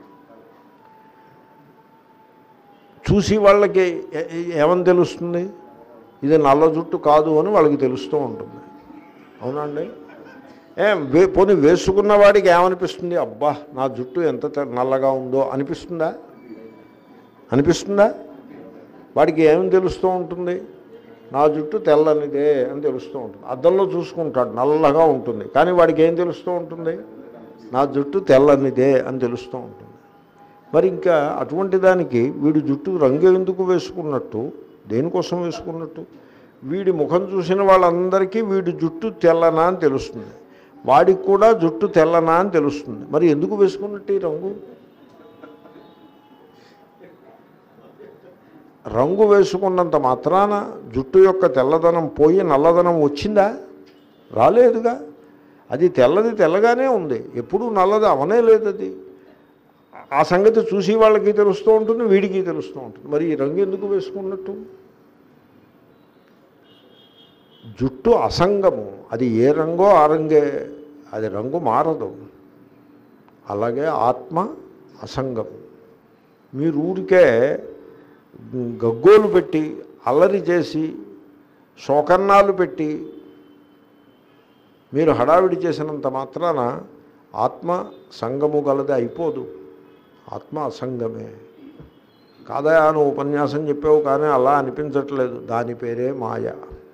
చూసి వాళ్ళకి ఏమని తెలుస్తుంది? ఇది నల్ల జుట్టు కాదు అని వాళ్ళకి తెలుస్తూ ఉంటుంది. అవునండి? పోనీ వేసుకున్న వాడికి ఏమనిపిస్తుంది? అబ్బా నా జుట్టు ఎంత నల్లగా ఉందో అనిపిస్తుందా? అనిపిస్తుందా? వాడికి ఏమని తెలుస్తూ ఉంటుంది? నా జుట్టు తెల్లనిదే అని తెలుస్తూ ఉంటుంది. అద్దంలో చూసుకుంటాడు, నల్లగా ఉంటుంది, కానీ వాడికి ఏం తెలుస్తూ ఉంటుంది? నా జుట్టు తెల్లనిదే అని తెలుస్తూ ఉంటుంది. మరి ఇంకా అటువంటి దానికి వీడి జుట్టు రంగు ఎందుకు వేసుకున్నట్టు, దేనికోసం వేసుకున్నట్టు? వీడి ముఖం చూసిన వాళ్ళందరికీ వీడి జుట్టు తెల్లనా అని తెలుస్తుంది, వాడికి కూడా జుట్టు తెల్లనా అని తెలుస్తుంది. మరి ఎందుకు వేసుకున్నట్టు ఈ రంగు? రంగు వేసుకున్నంత మాత్రాన జుట్టు యొక్క తెల్లదనం పోయి నల్లదనం వచ్చిందా? రాలేదుగా. అది తెల్లది తెల్లగానే ఉంది, ఎప్పుడూ నల్లది అవనే లేదు. అది ఆ సంగతి చూసి వాళ్ళకి తెలుస్తూ ఉంటుంది, వీడికి తెలుస్తూ ఉంటుంది. మరి ఈ రంగు ఎందుకు వేసుకున్నట్టు? జుట్టు అసంగము, అది ఏ రంగో ఆ రంగే, అది రంగు మారదు. అలాగే ఆత్మ అసంగము. మీరు ఊరికే గగ్గోలు పెట్టి అల్లరి చేసి శోకన్నాలు పెట్టి మీరు హడావిడి చేసినంత మాత్రాన ఆత్మ సంగము గలది అయిపోదు. ఆత్మ అసంగమే. కాదా నువ్వు ఉపన్యాసం చెప్పావు కానీ అలా అనిపించట్లేదు, దాని పేరే మాయ.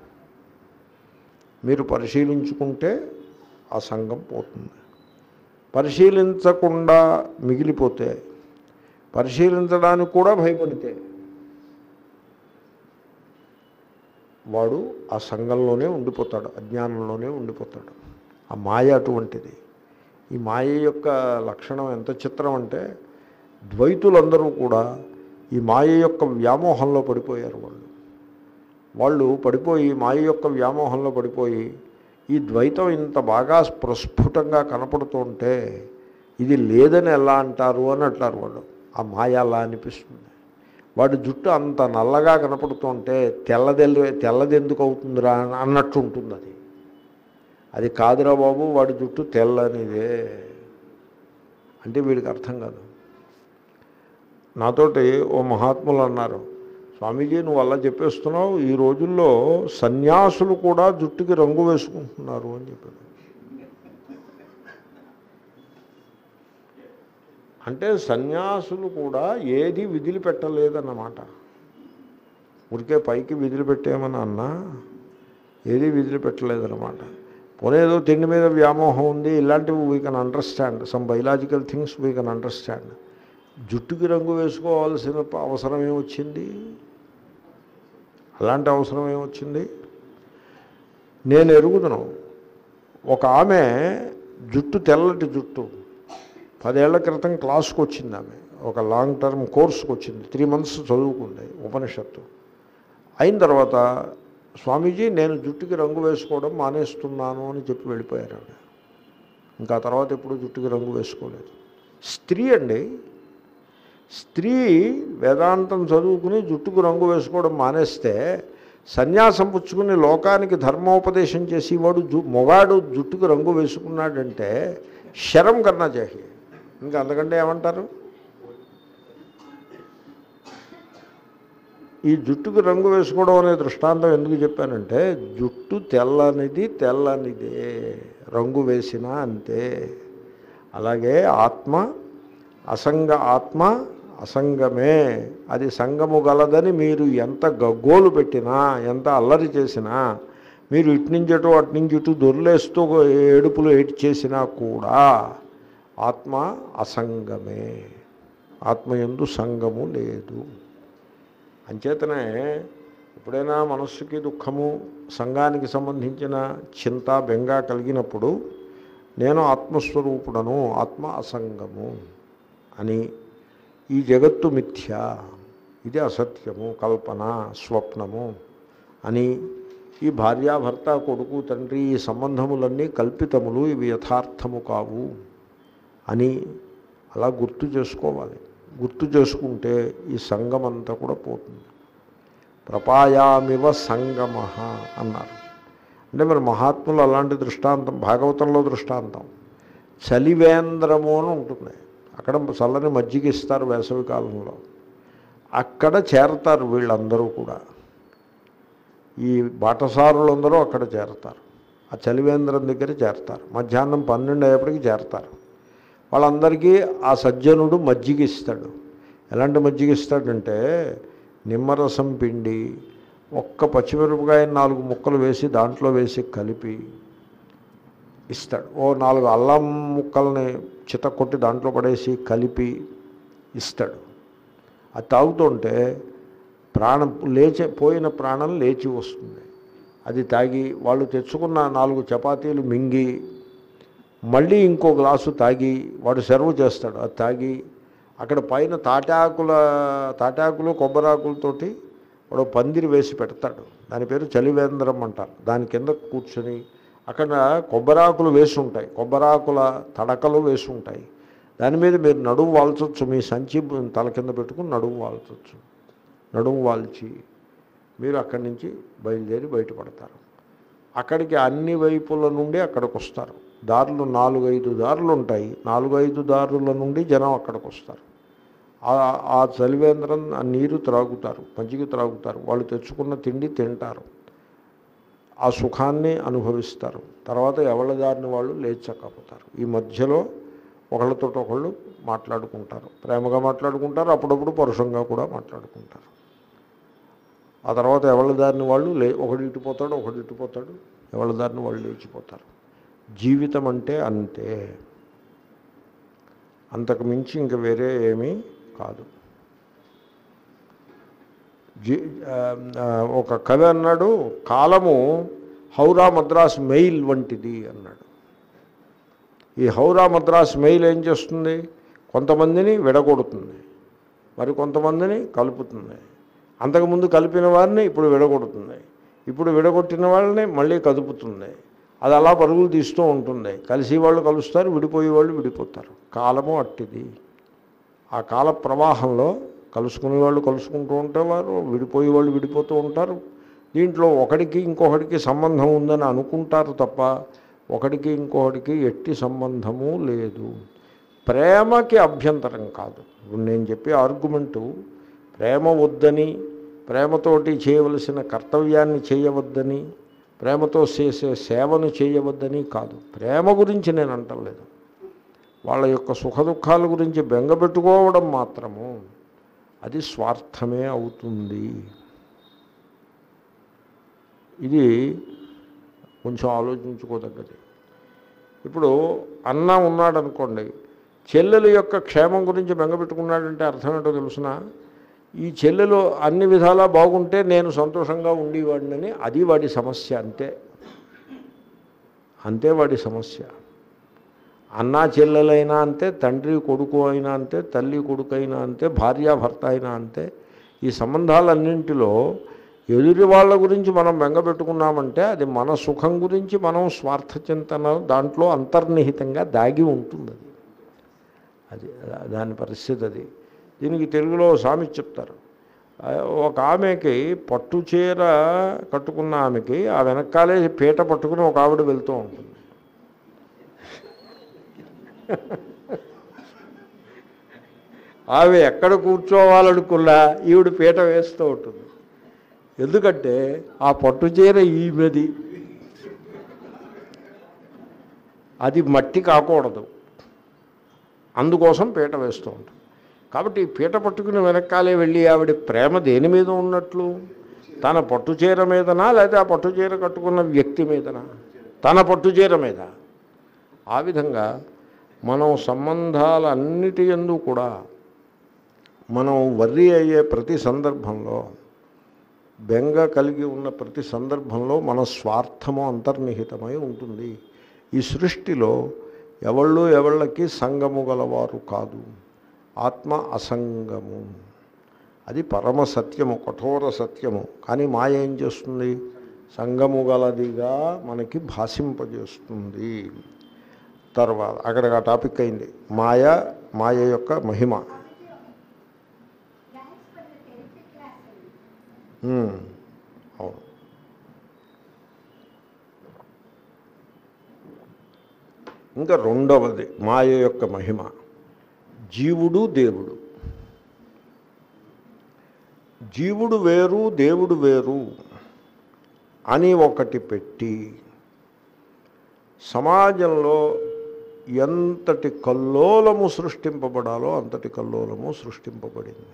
మీరు పరిశీలించుకుంటే ఆ సంగం పోతుంది. పరిశీలించకుండా మిగిలిపోతే, పరిశీలించడానికి కూడా భయపడితే వాడు ఆ సంఘంలోనే ఉండిపోతాడు, అజ్ఞానంలోనే ఉండిపోతాడు. ఆ మాయ అటువంటిది. ఈ మాయ యొక్క లక్షణం ఎంత చిత్రం అంటే, ద్వైతులందరూ కూడా ఈ మాయ యొక్క వ్యామోహంలో పడిపోయారు. వాళ్ళు పడిపోయి మాయ యొక్క వ్యామోహంలో పడిపోయి ఈ ద్వైతం ఇంత బాగా ప్రస్ఫుటంగా కనపడుతుంటే ఇది లేదని ఎలా అంటారు అని అంటారు వాళ్ళు. ఆ మాయ అలా అనిపిస్తుంది. వాడి జుట్టు అంత నల్లగా కనపడుతుంటే తెల్లది ఎందుకు అవుతుందిరా అన్నట్టు ఉంటుంది. అది కాదురా బాబు, వాడి జుట్టు తెల్లనిదే అంటే వీడికి అర్థం కాదు. నాతోటి ఓ మహాత్ములు అన్నారు, స్వామీజీ నువ్వు అలా చెప్పేస్తున్నావు, ఈ రోజుల్లో సన్యాసులు కూడా జుట్టుకి రంగు వేసుకుంటున్నారు అని చెప్పారు. అంటే సన్యాసులు కూడా ఏది విధులు పెట్టలేదన్నమాట. ఊరికే పైకి విధులు పెట్టేమని అన్నా ఏది విధులు పెట్టలేదన్నమాట. పోనేదో తిండి మీద వ్యామోహం ఉంది, ఇలాంటివి we can understand, some biological things we can understand. జుట్టుకి రంగు వేసుకోవాల్సిన అవసరం ఏమొచ్చింది? అలాంటి అవసరం ఏమొచ్చింది? నేను ఎరుగుదును, ఒక ఆమె జుట్టు తెల్లటి జుట్టు 10 ఏళ్ల క్రితం క్లాస్కి వచ్చింది. ఆమె ఒక లాంగ్ టర్మ్ కోర్సుకు వచ్చింది, 3 months చదువుకుంది ఉపనిషత్తు. అయిన తర్వాత స్వామీజీ నేను జుట్టుకి రంగు వేసుకోవడం మానేస్తున్నాను అని చెప్పి వెళ్ళిపోయారు ఆవిడ. ఇంకా తర్వాత ఎప్పుడు జుట్టుకి రంగు వేసుకోలేదు. స్త్రీ అండి, స్త్రీ వేదాంతం చదువుకుని జుట్టుకు రంగు వేసుకోవడం మానేస్తే సన్యాసం పుచ్చుకుని లోకానికి ధర్మోపదేశం చేసి వాడు మొగాడు జుట్టుకు రంగు వేసుకున్నాడంటే శరం కన్నా చేయి, ఇంకా అంతకంటే ఏమంటారు? ఈ జుట్టుకు రంగు వేసుకోవడం అనే దృష్టాంతం ఎందుకు చెప్పానంటే, జుట్టు తెల్లనిదే, రంగు వేసినా అంతే. అలాగే ఆత్మ ఆత్మ అసంగమే. అది సంగము గలదని మీరు ఎంత గగ్గోలు పెట్టినా, ఎంత అల్లరి చేసినా, మీరు ఇటునుంచటో అటునుంచి ఇటు దొర్లేస్తూ ఏడుపులు చేసినా కూడా ఆత్మ అసంగమే. ఆత్మయందు సంగము లేదు. అంచేతనే ఎప్పుడైనా మనస్సుకి దుఃఖము, సంఘానికి సంబంధించిన చింత బెంగ కలిగినప్పుడు నేను ఆత్మస్వరూపుడను, ఆత్మ అసంగము అని, ఈ జగత్తు మిథ్య, ఇది అసత్యము, కల్పన, స్వప్నము అని, ఈ భార్యాభర్త కొడుకు తండ్రి ఈ సంబంధములన్నీ కల్పితములు, ఇవి యథార్థము కావు అని అలా గుర్తు చేసుకోవాలి. గుర్తు చేసుకుంటే ఈ సంగం అంతా కూడా పోతుంది. ప్రపాయామివ సంగమ అన్నారు. అంటే మరి మహాత్ములు అలాంటి దృష్టాంతం, భాగవతంలో దృష్టాంతం, చలివేంద్రము అని ఉంటుంది. అక్కడ చల్లని మజ్జిగ ఇస్తారు వేసవి కాలంలో. అక్కడ చేరతారు వీళ్ళందరూ కూడా. ఈ బాటసారులందరూ అక్కడ చేరతారు. ఆ చలివేంద్రం దగ్గర చేరతారు. మధ్యాహ్నం 12 అయ్యేప్పటికి చేరతారు. వాళ్ళందరికీ ఆ సజ్జనుడు మజ్జిగ ఇస్తాడు. ఎలాంటి మజ్జిగ ఇస్తాడంటే నిమ్మరసం పిండి, ఒక్క పచ్చిమిరపకాయ 4 ముక్కలు వేసి దాంట్లో వేసి కలిపి ఇస్తాడు. ఓ 4 అల్లం ముక్కల్ని చితకొట్టి దాంట్లో పడేసి కలిపి ఇస్తాడు. అది తాగుతుంటే ప్రాణం పోయిన ప్రాణం లేచి వస్తుంది. అది తాగి వాళ్ళు తెచ్చుకున్న 4 చపాతీలు మింగి మళ్ళీ ఇంకో గ్లాసు తాగి వాడు సర్వ్ చేస్తాడు. అది తాగి అక్కడ పైన తాటాకులు కొబ్బరాకులతోటి వాడు పందిరి వేసి పెడతాడు. దాని పేరు చలివేంద్రం అంటారు. దాని కింద కూర్చొని అక్కడ కొబ్బరాకులు వేసి ఉంటాయి, కొబ్బరాకుల తడకలు వేసి ఉంటాయి. దాని మీద మీరు నడుము వాల్చొచ్చు. మీ సంచి తల కింద పెట్టుకుని నడుము వాల్చొచ్చు. నడుము వాల్చి మీరు అక్కడి నుంచి బయలుదేరి బయటపడతారు. అక్కడికి అన్ని వైపుల నుండి అక్కడికి వస్తారు. దారులు 4-5 దారులు ఉంటాయి. 4-5 దారుల నుండి జనం అక్కడికి వస్తారు. ఆ చలివేంద్రం ఆ నీరు త్రాగుతారు, మజ్జిగ త్రాగుతారు. వాళ్ళు తెచ్చుకున్న తిండి తింటారు. ఆ సుఖాన్ని అనుభవిస్తారు. తర్వాత ఎవళ్ళ దారిని వాళ్ళు లేచకపోతారు. ఈ మధ్యలో ఒకళ్ళతో ఒకళ్ళు మాట్లాడుకుంటారు, ప్రేమగా మాట్లాడుకుంటారు, అప్పుడప్పుడు పరుషంగా కూడా మాట్లాడుకుంటారు. ఆ తర్వాత ఎవళ్ళ దారిని వాళ్ళు ఒకడు ఇటుపోతాడు, ఒకడు ఇటుపోతాడు, ఎవళ్ళ దారిని వాళ్ళు లేచిపోతారు. జీవితం అంటే అంతే, అంతకు మించి ఇంక వేరే ఏమీ కాదు. ఒక కవి అన్నాడు, కాలము హౌరా మద్రాస్ మెయిల్ వంటిది అన్నాడు. ఈ హౌరా మద్రాస్ మెయిల్ ఏం చేస్తుంది? కొంతమందిని విడగొడుతుంది, మరి కొంతమందిని కలుపుతుంది. అంతకుముందు కలిపిన వారిని ఇప్పుడు విడగొడుతుంది, ఇప్పుడు విడగొట్టిన వాళ్ళని మళ్ళీ కదుపుతుంది. అది అలా పరుగులు తీస్తూ ఉంటుంది. కలిసి వాళ్ళు కలుస్తారు, విడిపోయే వాళ్ళు విడిపోతారు. కాలము అట్టిది. ఆ కాల ప్రవాహంలో కలుసుకునే వాళ్ళు కలుసుకుంటూ ఉంటారు, విడిపోయే వాళ్ళు విడిపోతూ ఉంటారు. దీంట్లో ఒకడికి ఇంకొకటికి సంబంధం ఉందని అనుకుంటారు తప్ప ఒకడికి ఇంకొకటికి ఎట్టి సంబంధము లేదు. ప్రేమకి అభ్యంతరం కాదు. ఇప్పుడు నేను చెప్పే ఆర్గ్యుమెంటు ప్రేమ వద్దని, ప్రేమతోటి చేయవలసిన కర్తవ్యాన్ని చేయవద్దని, ప్రేమతో చేసే సేవను చేయవద్దని కాదు. ప్రేమ గురించి నేను అంటలేదు. వాళ్ళ యొక్క సుఖదుఖాల గురించి బెంగపెట్టుకోవడం మాత్రము అది స్వార్థమే అవుతుంది. ఇది కొంచెం ఆలోచించుకోదగ్గది. ఇప్పుడు అన్న ఉన్నాడనుకోండి, చెల్లెలు యొక్క క్షేమం గురించి బెంగపెట్టుకున్నాడంటే అర్థం ఏంటో తెలుసునా? ఈ చెల్లెలు అన్ని విధాలా బాగుంటే నేను సంతోషంగా ఉండేవాడినని. అది వాడి సమస్య. అంతే వాడి సమస్య. అన్నా చెల్లెలైనా అంతే, తండ్రి కొడుకు అయినా అంతే, తల్లి కొడుకు అయినా అంతే, భార్యాభర్త అయినా అంతే. ఈ సంబంధాలన్నింటిలో ఎదుటి వాళ్ళ గురించి మనం బెంగపెట్టుకున్నామంటే అది మన సుఖం గురించి మనం స్వార్థ చింతన దాంట్లో అంతర్నిహితంగా దాగి ఉంటుంది. అది దాని పరిస్థితి అది. దీనికి తెలుగులో సామెత చెప్తారు. ఒక ఆమెకి పట్టు చీర కట్టుకున్న ఆమెకి ఆ వెనకాలే పీట పట్టుకుని ఒక ఆవిడ వెళ్తూ ఉంటుంది. ఆమె ఎక్కడ కూర్చోవాలనుకున్నా ఈవిడ పీట వేస్తూ ఉంటుంది. ఎందుకంటే ఆ పట్టు చీర ఈమెది, అది మట్టి కాకూడదు, అందుకోసం పీట వేస్తూ ఉంటుంది. కాబట్టి పీట పట్టుకుని వెనకాలే వెళ్ళి ఆవిడ ప్రేమ దేని మీద ఉన్నట్లు? తన పట్టు చీర మీదనా, లేదా ఆ పట్టు చీర కట్టుకున్న వ్యక్తి మీదనా? తన పట్టు చీర మీద. ఆ విధంగా మనం సంబంధాలన్నిటి యందు కూడా మనం వర్రీ అయ్యే ప్రతి సందర్భంలో, బెంగ కలిగి ఉన్న ప్రతి సందర్భంలో మన స్వార్థము అంతర్నిహితమై ఉంటుంది. ఈ సృష్టిలో ఎవళ్ళకి సంగము గలవారు కాదు. ఆత్మ అసంగము. అది పరమ సత్యము, కఠోర సత్యము. కానీ మాయ ఏం చేస్తుంది? సంగము గలదిగా మనకి భాషింపజేస్తుంది. తర్వాత అక్కడికి ఆ టాపిక్ అయింది. మాయ యొక్క మహిమ. అవును. ఇంకా రెండవది మాయ యొక్క మహిమ, జీవుడు దేవుడు. జీవుడు వేరు దేవుడు వేరు అని ఒకటి పెట్టి సమాజంలో ఎంతటి కల్లోలము సృష్టింపబడాలో అంతటి కల్లోలము సృష్టింపబడింది.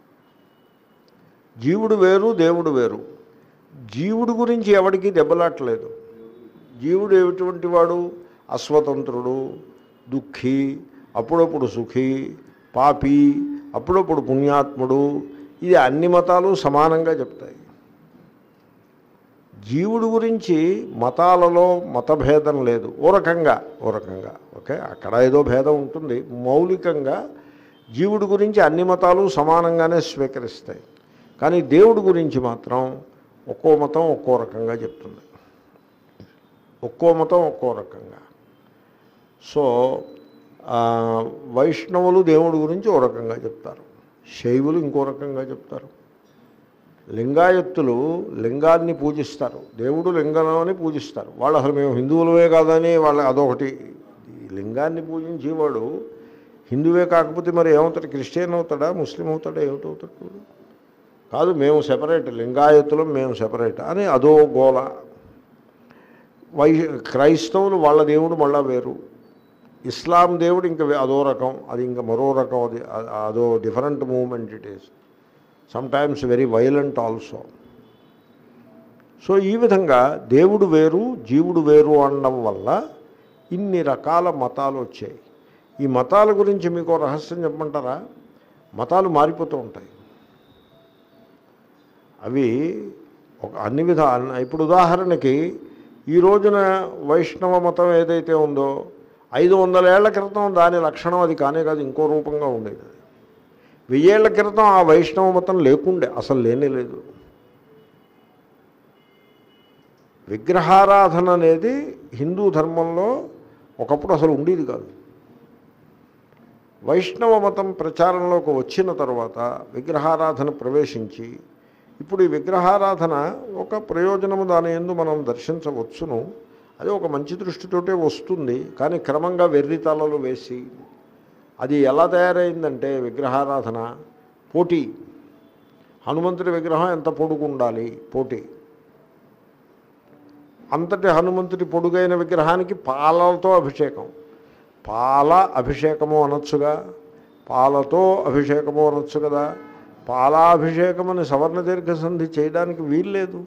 జీవుడు వేరు దేవుడు వేరు. జీవుడు గురించి ఎవడికి దెబ్బలాట్లేదు. జీవుడు ఎటువంటి వాడు? అస్వతంత్రుడు, దుఃఖి, అప్పుడప్పుడు సుఖీ, పాపి, అప్పుడప్పుడు పుణ్యాత్ముడు. ఇది అన్ని మతాలు సమానంగా చెప్తాయి. జీవుడు గురించి మతాలలో మతభేదం లేదు. ఓ రకంగా ఓకే, అక్కడ ఏదో భేదం ఉంటుంది. మౌలికంగా జీవుడి గురించి అన్ని మతాలు సమానంగానే స్వీకరిస్తాయి. కానీ దేవుడి గురించి మాత్రం ఒక్కో మతం ఒక్కో రకంగా చెప్తుంది. ఒక్కో మతం ఒక్కో రకంగా. సో వైష్ణవులు దేవుడి గురించి ఓ రకంగా చెప్తారు, శైవులు ఇంకో రకంగా చెప్తారు, లింగాయత్తులు లింగాన్ని పూజిస్తారు, దేవుడు లింగం అని పూజిస్తారు. వాళ్ళు అసలు మేము హిందువులమే కాదని వాళ్ళ అదొకటి. లింగాన్ని పూజించేవాడు హిందువే కాకపోతే మరి ఏమవుతాడు? క్రిస్టియన్ అవుతాడా, ముస్లిం అవుతాడా, ఏమిటవుతాడు? కాదు, మేము సెపరేట్, లింగాయత్తులం మేము సెపరేట్ అని అదో గోల. క్రైస్తవులు వాళ్ళ దేవుడు మళ్ళా వేరు, ఇస్లాం దేవుడు ఇంకా అదో రకం, అది ఇంకా మరో రకం, అది అదో different movement it is, sometimes very violent also. So ఈ విధంగా దేవుడు వేరు జీవుడు వేరు అనడం వల్ల ఇన్ని రకాల మతాలు వచ్చాయి. ఈ మతాల గురించి మీకు రహస్యం చెప్పమంటారా? మతాలు మారిపోతూ ఉంటాయి. అవి అన్ని విధాలు. ఇప్పుడు ఉదాహరణకి ఈ రోజున వైష్ణవ మతం ఏదైతే ఉందో 500 ఏళ్ల క్రితం దాని లక్షణం అది కానే కాదు, ఇంకో రూపంగా ఉండేది. 1000 ఏళ్ల క్రితం ఆ వైష్ణవ మతం లేకుండే, అసలు లేనే లేదు. విగ్రహారాధన అనేది హిందూ ధర్మంలో ఒకప్పుడు అసలు ఉండేది కాదు. వైష్ణవ మతం ప్రచారంలోకి వచ్చిన తర్వాత విగ్రహారాధన ప్రవేశించి ఇప్పుడు ఈ విగ్రహారాధన ఒక ప్రయోజనము దాని యందు మనం దర్శించవచ్చును. అది ఒక మంచి దృష్టితోటే వస్తుంది. కానీ క్రమంగా వెర్రితలలు వేసి అది ఎలా తయారైందంటే విగ్రహారాధన పోటీ. హనుమంతుడి విగ్రహం ఎంత పొడుగుండాలి పోటీ. అంతటి హనుమంతుడి పొడుగైన విగ్రహానికి పాలతో అభిషేకం. పాల అభిషేకము అనొచ్చుగా, పాలతో అభిషేకము అనొచ్చు కదా. పాలాభిషేకం అని సవర్ణ దీర్ఘ సంధి చేయడానికి వీల్లేదు.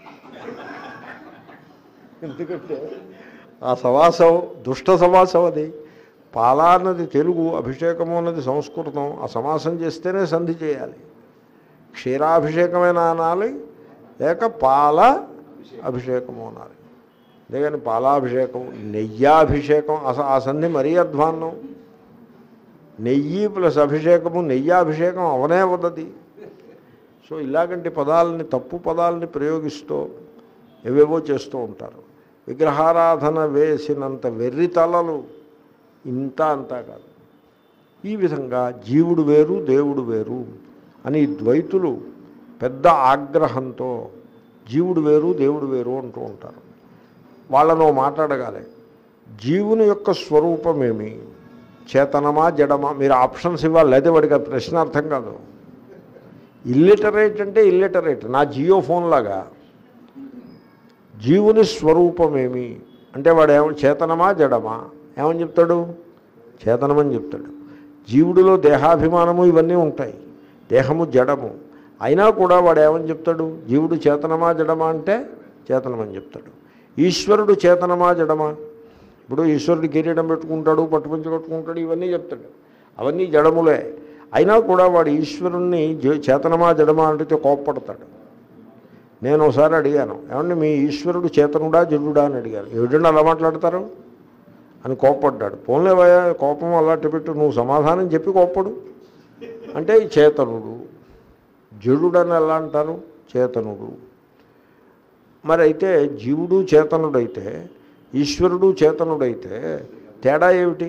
ఎందుకంటే ఆ సమాసం దుష్ట సమాసం. అది పాల అన్నది తెలుగు, అభిషేకము అన్నది సంస్కృతం. ఆ సమాసం చేస్తేనే సంధి చేయాలి. క్షీరాభిషేకమైన అనాలి, లేక పాల అభిషేకము అనాలి. అంతేగాని పాలాభిషేకం నెయ్యాభిషేకం ఆ సంధి మరీ అధ్వాన్నం. నెయ్యి ప్లస్ అభిషేకము నెయ్యాభిషేకం అవనే వదది. సో ఇలాగంటి పదాలని తప్పు పదాలని ప్రయోగిస్తూ ఏవేవో చేస్తూ ఉంటారు. విగ్రహారాధన వేసినంత వెర్రితలలు ఇంత అంతా కాదు. ఈ విధంగా జీవుడు వేరు దేవుడు వేరు అని ద్వైతులు పెద్ద ఆగ్రహంతో జీవుడు వేరు దేవుడు వేరు అంటూ ఉంటారు. వాళ్ళను మాట్లాడగాలి, జీవుని యొక్క స్వరూపమేమి, చేతనమా జడమా? మీరు ఆప్షన్స్ ఇవ్వాలి, లేదా వాడికి ప్రశ్న అర్థం కాదు. ఇల్లిటరేట్ అంటే ఇల్లిటరేట్, నా జియో ఫోన్ లాగా. జీవుని స్వరూపమేమి అంటే వాడు చేతనమా జడమా ఏమని చెప్తాడు? చేతనమని చెప్తాడు. జీవుడిలో దేహాభిమానము ఇవన్నీ ఉంటాయి, దేహము జడము. అయినా కూడా వాడు ఏమని చెప్తాడు? జీవుడు చేతనమా జడమా అంటే చేతనమని చెప్తాడు. ఈశ్వరుడు చేతనమా జడమా? ఇప్పుడు ఈశ్వరుడు కిరీటం పెట్టుకుంటాడు, పట్టుపంచి కట్టుకుంటాడు, ఇవన్నీ చెప్తాడు. అవన్నీ జడములే. అయినా కూడా వాడు ఈశ్వరుణ్ణి చేతనమా జడమా అంటే కోప్పడతాడు. నేను ఒకసారి అడిగాను, ఏమంటే మీ ఈశ్వరుడు చేతనుడా జడుడా అని అడిగాను. ఏమిటండి అలా మాట్లాడతారు అని కోప్పడ్డాడు. పోన్లేవయ్యా, కోపం అలాంటి పెట్టు, నువ్వు సమాధానం చెప్పి కోప్పడు అంటే చేతనుడు. జడుడని ఎలా అంటారు? చేతనుడు. మరి అయితే జీవుడు చేతనుడైతే ఈశ్వరుడు చేతనుడైతే తేడా ఏమిటి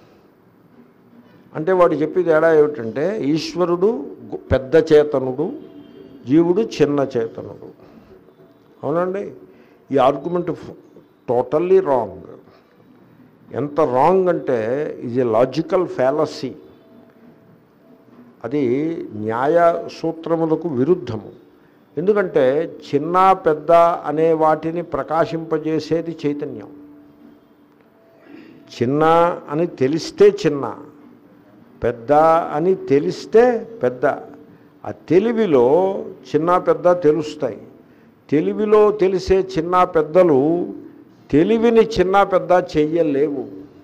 అంటే వాడు చెప్పి తేడా ఏమిటంటే ఈశ్వరుడు పెద్ద చేతనుడు, జీవుడు చిన్న చేతనుడు. అవునండి, ఈ ఆర్గ్యుమెంట్ టోటల్లీ రాంగ్. ఎంత రాంగ్ అంటే ఇది లాజికల్ ఫ్యాలసీ, అది న్యాయ సూత్రములకు విరుద్ధము. ఎందుకంటే చిన్న పెద్ద అనే వాటిని ప్రకాశింపజేసేది చైతన్యం. చిన్న అని తెలిస్తే చిన్న, పెద్ద అని తెలిస్తే పెద్ద. ఆ తెలివిలో చిన్న పెద్ద తెలుస్తాయి. తెలివిలో తెలిసే చిన్న పెద్దలు తెలివిని చిన్న పెద్ద చెయ్యలేవు.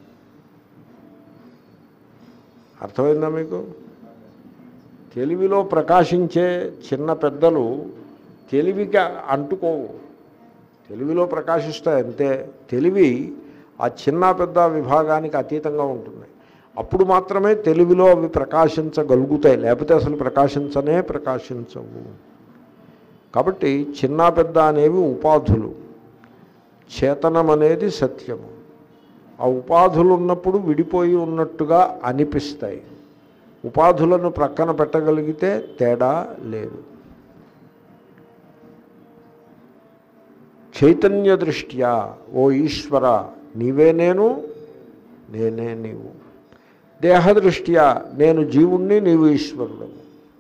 అర్థమైందా మీకు? తెలివిలో ప్రకాశించే చిన్న పెద్దలు తెలివికి అంటుకోవు, తెలివిలో ప్రకాశిస్తాయి అంతే. తెలివి ఆ చిన్న పెద్ద విభాగానికి అతీతంగా ఉంటుంది. అప్పుడు మాత్రమే తెలివిలో అవి ప్రకాశించగలుగుతాయి, లేకపోతే అసలు ప్రకాశించవు. కాబట్టి చిన్న పెద్ద అనేవి ఉపాధులు, చేతనం అనేది సత్యము. ఆ ఉపాధులు ఉన్నప్పుడు విడిపోయి ఉన్నట్టుగా అనిపిస్తాయి. ఉపాధులను ప్రక్కన పెట్టగలిగితే తేడా లేదు. చైతన్య దృష్ట్యా ఓ ఈశ్వర నీవే నేను, నేనే నీవు. దేహదృష్ట్యా నేను జీవుణ్ణి, నీవు ఈశ్వరుడవు.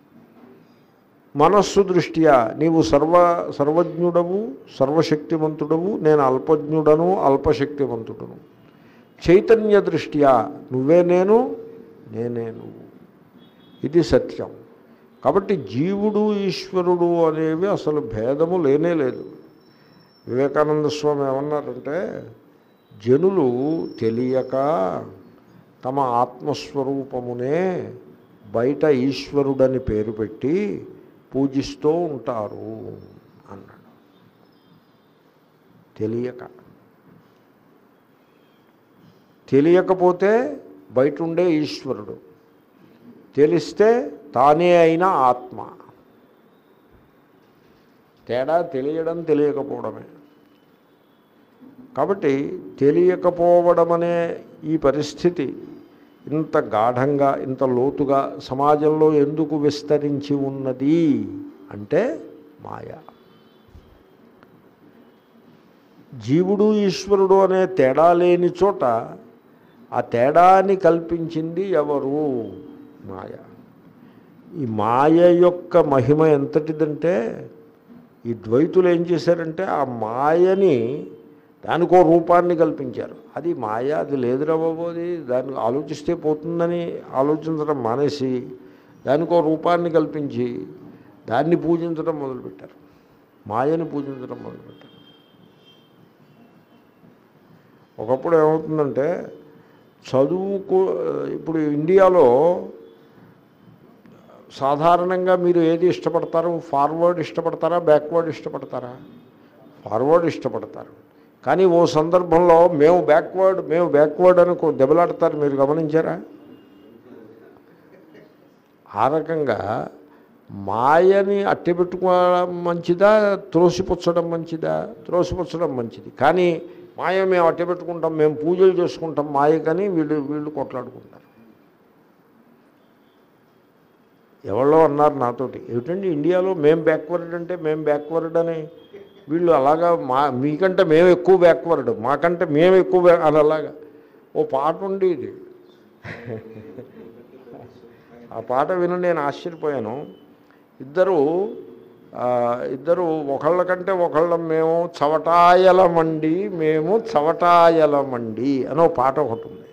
మనస్సు దృష్ట్యా నీవు సర్వజ్ఞుడవు, సర్వశక్తివంతుడవు, నేను అల్పజ్ఞుడను, అల్పశక్తివంతుడను. చైతన్య దృష్ట్యా నువ్వే నేను, నేనే నువ్వు. ఇది సత్యం. కాబట్టి జీవుడు ఈశ్వరుడు అనేవి అసలు భేదము లేనే లేదు. వివేకానంద స్వామి ఏమన్నారంటే, జనులు తెలియక తమ ఆత్మస్వరూపమునే బయట ఈశ్వరుడని పేరు పెట్టి పూజిస్తూ ఉంటారు అన్నాడు. తెలియకపోతే బయట ఉండే ఈశ్వరుడు, తెలిస్తే తానే అయిన ఆత్మ. తేడా తెలియడం తెలియకపోవడమే. కాబట్టి తెలియకపోవడం అనే ఈ పరిస్థితి ఇంత గాఢంగా, ఇంత లోతుగా సమాజంలో ఎందుకు విస్తరించి ఉన్నది అంటే మాయ. జీవుడు ఈశ్వరుడు అనే తేడా లేని చోట ఆ తేడాని కల్పించింది ఎవరు? మాయ. ఈ మాయ యొక్క మహిమ ఎంతటిదంటే, ఈ ద్వైతులు ఏం చేశారంటే ఆ మాయని దానికో రూపాన్ని కల్పించారు. అది మాయ, అది లేదురా బాబు, అది దాన్ని ఆలోచిస్తే పోతుందని ఆలోచించడం మానేసి దానికో రూపాన్ని కల్పించి దాన్ని పూజించడం మొదలుపెట్టారు. మాయని పూజించడం మొదలుపెట్టారు. ఒకప్పుడు ఏమవుతుందంటే ఇప్పుడు ఇండియాలో సాధారణంగా మీరు ఏది ఇష్టపడతారు? ఫార్వర్డ్ ఇష్టపడతారా, బ్యాక్వర్డ్ ఇష్టపడతారా? ఫార్వర్డ్ ఇష్టపడతారు. కానీ ఓ సందర్భంలో మేము బ్యాక్వర్డ్ అని దెబ్బలాడతారు. మీరు గమనించారా? ఆ రకంగా మాయని అట్టెపెట్టుకోవడం మంచిదా, త్రోసిపుచ్చడం మంచిదా? త్రోసిపుచ్చడం మంచిది. కానీ మాయ మేము అట్టెపెట్టుకుంటాం, మేము పూజలు చేసుకుంటాం మాయకని వీళ్ళు కొట్లాడుకుంటారు. ఎవరో అన్నారు నాతోటి, ఏమిటండి ఇండియాలో మేము బ్యాక్వర్డ్ అంటే మేము బ్యాక్వర్డ్ అని, వీళ్ళు అలాగా మీకంటే మేము ఎక్కువ బ్యాక్వర్డ్, మాకంటే మేము ఎక్కువ అని అలాగా ఓ పాట ఉండేది. ఆ పాట విని నేను ఆశ్చర్యపోయాను. ఇద్దరు ఒకళ్ళకంటే ఒకళ్ళం మేము చవటాయలమండి అని ఓ పాట ఒకటి ఉంది.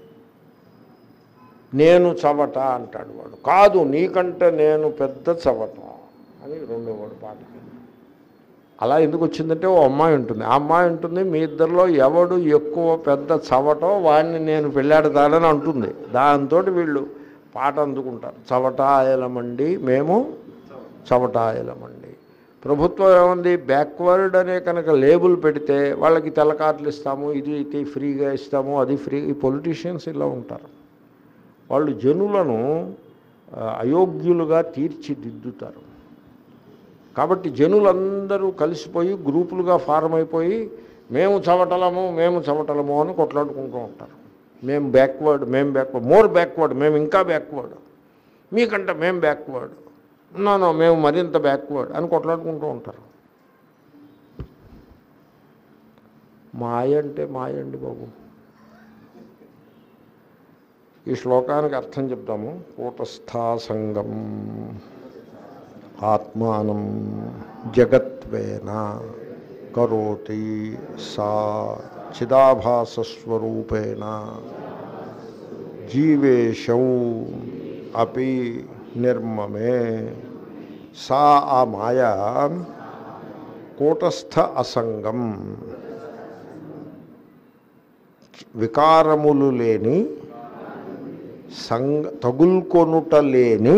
నేను చవట అంటాడు వాడు, కాదు నీకంటే నేను పెద్ద చవట అని రెండో వాడు పాట. అలా ఎందుకు వచ్చిందంటే ఓ అమ్మాయి ఉంటుంది, ఆ అమ్మాయి ఉంటుంది మీ ఇద్దరిలో ఎవడు ఎక్కువ పెద్ద చవటో వాడిని నేను పెళ్ళాడతానని అంటుంది. దాంతో వీళ్ళు పాట అందుకుంటారు, చవటాయలమండి మేము చవటాయలమండి. ప్రభుత్వం ఏముంది, బ్యాక్వర్డ్ అనే కనుక లేబుల్ పెడితే వాళ్ళకి తెల్ల కార్డులు ఇస్తాము, ఇది ఫ్రీగా ఇస్తాము, అది ఫ్రీ. ఈ పొలిటీషియన్స్ ఇలా ఉంటారు. వాళ్ళు జనులను అయోగ్యులుగా తీర్చిదిద్దుతారు. కాబట్టి జనులందరూ కలిసిపోయి గ్రూపులుగా ఫారం అయిపోయి మేము చవటలము అని కొట్లాడుకుంటూ ఉంటారు. మేము బ్యాక్వర్డ్, మోర్ బ్యాక్వర్డ్, మేము ఇంకా బ్యాక్వర్డ్, మీకంటే మేము బ్యాక్వర్డ్, నో మేము మరింత బ్యాక్వర్డ్ అని కొట్లాడుకుంటూ ఉంటారు. మాయ అంటే మాయ అండి బాబు. ఈ శ్లోకానికి అర్థం చెప్తాము. కూటస్థాసంగం ఆత్మానం జగత్వేన కరోతి సా చిదాభాసస్వరూపేణ జీవేశౌ అపి నిర్మమే. సా ఆ మాయా కూటస్థ అసంగం వికారములు లేని తగుల్కొనుట లేని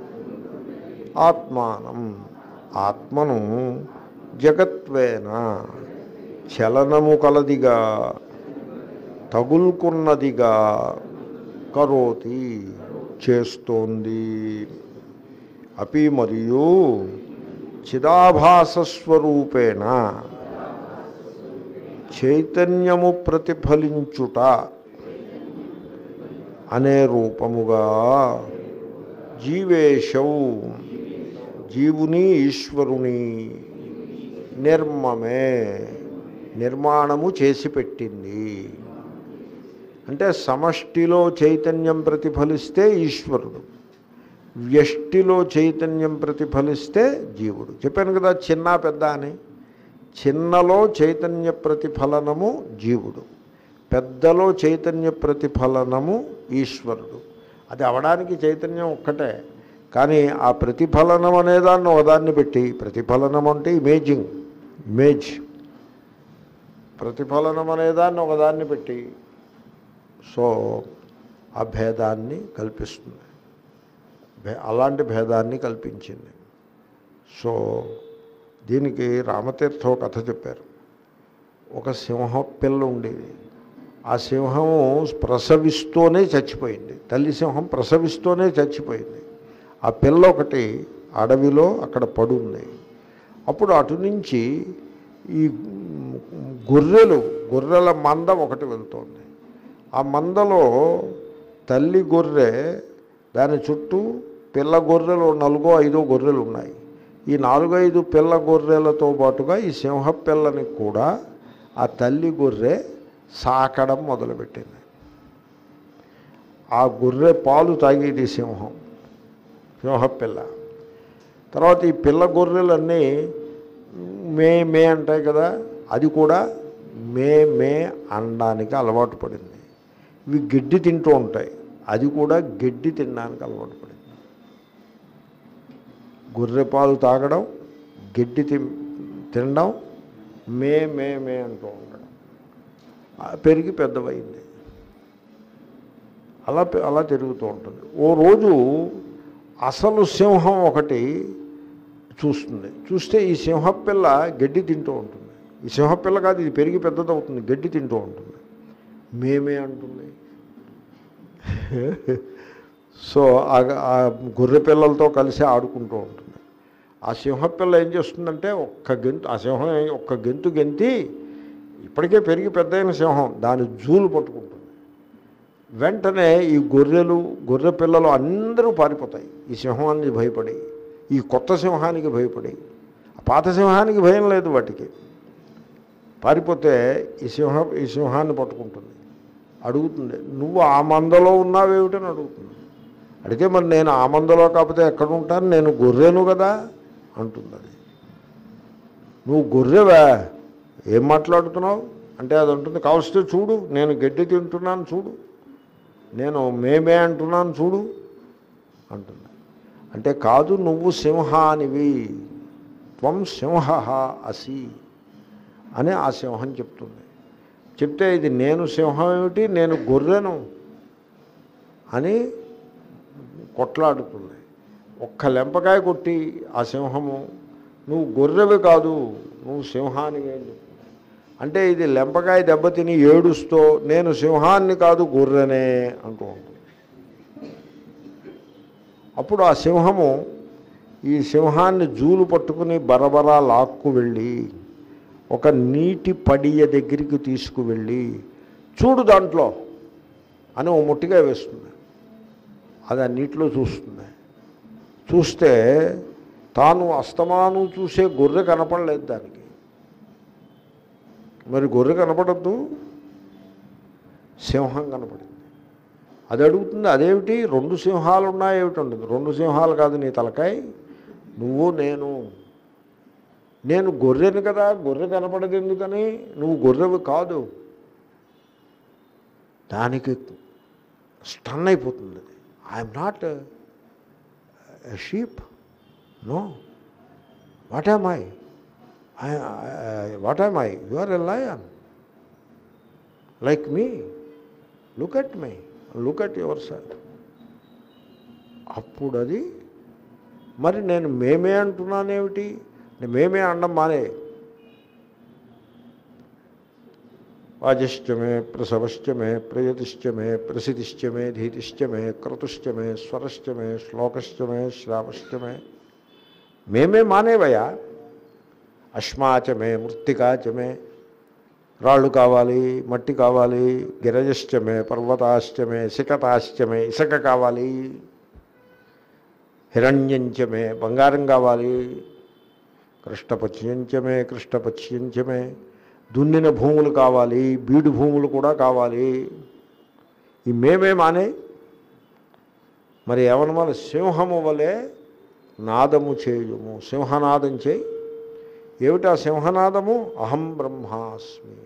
ఆత్మానం ఆత్మను జగత్వేన చలనము కలదిగా తగుల్కున్నదిగా కరోతి చేస్తోంది. అపి మరియు చిదాభాసస్వరూపేణ చైతన్యము ప్రతిఫలించుట అనే రూపముగా జీవేశౌ జీవుని ఈశ్వరుని నిర్మమే నిర్మాణము చేసి పెట్టింది. అంటే సమష్టిలో చైతన్యం ప్రతిఫలిస్తే ఈశ్వరుడు, వ్యష్టిలో చైతన్యం ప్రతిఫలిస్తే జీవుడు. చెప్పాను కదా చిన్న పెద్ద అని. చిన్నలో చైతన్య ప్రతిఫలనము జీవుడు, పెద్దలో చైతన్య ప్రతిఫలనము ఈశ్వరుడు. అది అవడానికి చైతన్యం ఒక్కటే, కానీ ఆ ప్రతిఫలనం అనేదాన్ని ఒకదాన్ని పెట్టి, ప్రతిఫలనం అంటే ఇమేజ్, ప్రతిఫలనం అనేదాన్ని ఒకదాన్ని పెట్టి సో ఆ భేదాన్ని కల్పిస్తుంది, అలాంటి భేదాన్ని కల్పించింది. సో దీనికి రామతీర్థ కథ చెప్పారు. ఒక సింహం పిల్ల ఉండేది. ఆ సింహము ప్రసవిస్తూనే చచ్చిపోయింది. తల్లి సింహం ప్రసవిస్తూనే చచ్చిపోయింది. ఆ పిల్ల ఒకటి అడవిలో అక్కడ పడుంది. అప్పుడు అటు నుంచి ఈ గొర్రెల మంద ఒకటి వెళ్తోంది. ఆ మందలో తల్లి గొర్రె, దాని చుట్టూ పిల్ల గొర్రెలు 4-5 గొర్రెలు ఉన్నాయి. ఈ 4-5 పిల్ల గొర్రెలతో పాటుగా ఈ సింహ పిల్లని కూడా ఆ తల్లి గొర్రె సాకడం మొదలుపెట్టింది. ఆ గొర్రె పాలు తాగేది సింహపిల్ల. తర్వాత ఈ పిల్ల గొర్రెలన్నీ మే అంటాయి కదా, అది కూడా మే అనడానికి అలవాటు పడింది. ఇవి గడ్డి తింటూ ఉంటాయి, అది కూడా గడ్డి తినడానికి అలవాటు పడింది. గొర్రె పాలు తాగడం, గడ్డి తినడం, మే అంటూ ఉండడం, పెరిగి పెద్దవైంది. అలా తిరుగుతూ ఉంటుంది. ఓ రోజు అసలు సింహం ఒకటి చూస్తుంది. చూస్తే ఈ సింహపిల్ల గడ్డి తింటూ ఉంటుంది. ఈ సింహపిల్ల కాదు, ఇది పెరిగి పెద్దదవుతుంది, గడ్డి తింటూ ఉంటుంది, మేమే అంటుంది. సో ఆ గొర్రె పిల్లలతో కలిసి ఆడుకుంటూ ఉంటుంది. ఆ సింహపిల్ల ఏం చేస్తుందంటే ఆ సింహం ఒక్క గెంతు గెంతి, ఇప్పటికే పెరిగి పెద్దయిన సింహం దాని జూలు పట్టుకుంటుంది. వెంటనే ఈ గొర్రె పిల్లలు అందరూ పారిపోతాయి. ఈ సింహానికి భయపడి, ఈ కొత్త సింహానికి భయపడి. పాత సింహానికి భయం లేదు వాటికి. పారిపోతే ఈ సింహాన్ని పట్టుకుంటుంది. అడుగుతుంది, నువ్వు ఆ మందలో ఉన్నావేమిటని అడుగుతుంది. అడిగితే మరి నేను ఆ మందలో కాకపోతే ఎక్కడ ఉంటాను, నేను గొర్రెను కదా అంటుంది. అది నువ్వు గొర్రెవా, ఏం మాట్లాడుతున్నావు అంటే అది అంటుంది, కావలిస్తే చూడు, నేను గడ్డి తింటున్నాను చూడు, నేను మేమే అంటున్నాను చూడు అంటుంది. అంటే కాదు, నువ్వు సింహానివి, త్వం సింహ అసి అని ఆ సింహం చెప్తుంది. చెప్తే ఇది నేను సింహం ఏమిటి, నేను గొర్రెను అని కొట్లాడుతుంది. ఒక్క లెంపకాయ కొట్టి ఆ సింహము, నువ్వు గొర్రెవి కాదు, నువ్వు సింహానివి అని చెప్తుంది. అంటే ఇది లెంపకాయ దెబ్బతిని ఏడుస్తూ నేను సింహాన్ని కాదు గొర్రెనే అంటూ ఉంటుంది. అప్పుడు ఆ సింహము ఈ సింహాన్ని జూలు పట్టుకుని బరబరా లాక్కు వెళ్ళి ఒక నీటి పడియ దగ్గరికి తీసుకువెళ్ళి, చూడు దాంట్లో అని ఓ ముట్టిగా వేస్తుంది. అది ఆ నీటిలో చూస్తుంది. చూస్తే తాను అస్తమాను చూసే గొర్రె కనపడలేదు దానికి. మరి గొర్రె కనపడద్దు, సింహం కనపడింది. అది అడుగుతుంది, అదేమిటి 2 సింహాలు ఉన్నాయి ఏమిటి ఉంటుంది. 2 సింహాలు కాదు నీ తలకాయ, నువ్వు నేను గొర్రెను కదా, గొర్రె కనపడదు ఎందుకని, నువ్వు గొర్రెవి కాదు. దానికి స్టన్ అయిపోతుంది. I'm not a sheep, no, what am I, you are a lion like me, look at me, look at yourself. అప్పుడు అది మరి నేను మేమే అంటున్నానేమిటి, మేమే అండం మానే. వాజిష్టమే ప్రసవశ్చమే ప్రయతిశ్చమే ప్రసిద్ధిశ్చమే ధీతిశ్చమే క్రతుశ్చమే స్వరశ్చమే శ్లోకశ్చమే శ్రావశ్చమే. మేమే మానేవయా. అశ్మాచమే మృత్తికాచమే, రాళ్ళు కావాలి, మట్టి కావాలి. గిరజశ్చమే పర్వతాశ్చమే సికతాశ్చమే, ఇసుక కావాలి. హిరణ్యంచమే, బంగారం కావాలి. కృష్ణపక్ష్యంచమే కృష్ణపక్ష్యంచమే, దున్నిన భూములు కావాలి, బీడు భూములు కూడా కావాలి. ఈ మేమే మానే. మరి ఏమన్నమాట, సింహము వలె నాదము చేయుము, సింహనాదం చేయి. ఏమిటా సింహనాదము? అహం బ్రహ్మాస్మి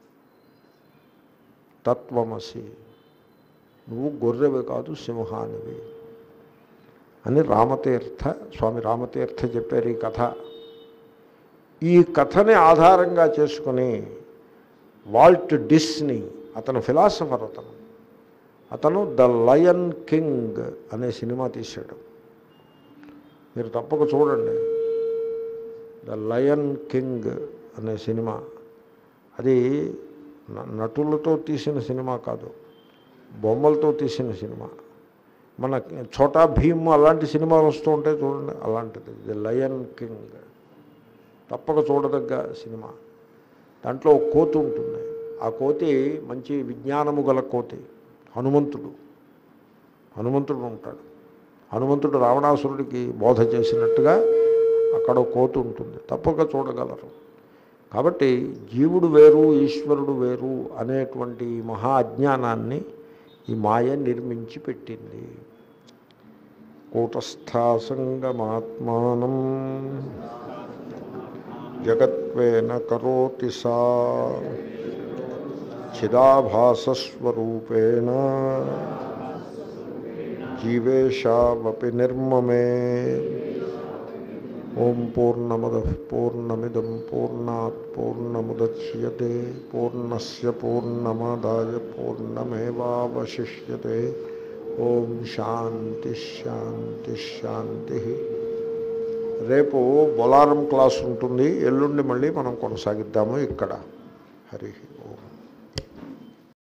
తత్వమసి, నువ్వు గొర్రెవి కాదు సింహానివి అని స్వామి రామతీర్థ చెప్పారు ఈ కథ. ఈ కథని ఆధారంగా చేసుకుని వాల్ట్ డిస్నీ, అతను ఫిలాసఫర్, అతను ద లయన్ కింగ్ అనే సినిమా తీశాడు. మీరు తప్పక చూడండి, ద లయన్ కింగ్ అనే సినిమా. అది నటులతో తీసిన సినిమా కాదు, బొమ్మలతో తీసిన సినిమా. మన ఛోటా భీమ్ అలాంటి సినిమాలు వస్తూ ఉంటాయి చూడండి, అలాంటిది ది లయన్ కింగ్. తప్పక చూడదగ్గ సినిమా. దాంట్లో ఒక కోతి ఉంటుంది. ఆ కోతి మంచి విజ్ఞానము గల కోతి. హనుమంతుడు ఉంటాడు. హనుమంతుడు రావణాసురుడికి బోధ చేసినట్టుగా అక్కడ ఒక కోతి ఉంటుంది. తప్పక చూడగలరు. కాబట్టి జీవుడు వేరు ఈశ్వరుడు వేరు అనేటువంటి మహా అజ్ఞానాన్ని ఈ మాయ నిర్మించి పెట్టింది. కూటస్థాసంగమాత్మానం జగత్వేన కరోతి సా చిదాభాసస్వరూపేణ జీవేషావపి నిర్మమే. ఓం పూర్ణమదః పూర్ణమిదం పూర్ణాత్ పూర్ణముదచ్యతే పూర్ణస్య పూర్ణమాదాయ పూర్ణమేవావశిష్యతే. ఓం శాంతి శాంతి శాంతి. రేపు బొలారం క్లాస్ ఉంటుంది. ఎల్లుండి మళ్ళీ మనం కొనసాగిద్దాము ఇక్కడ. హరి ఓం.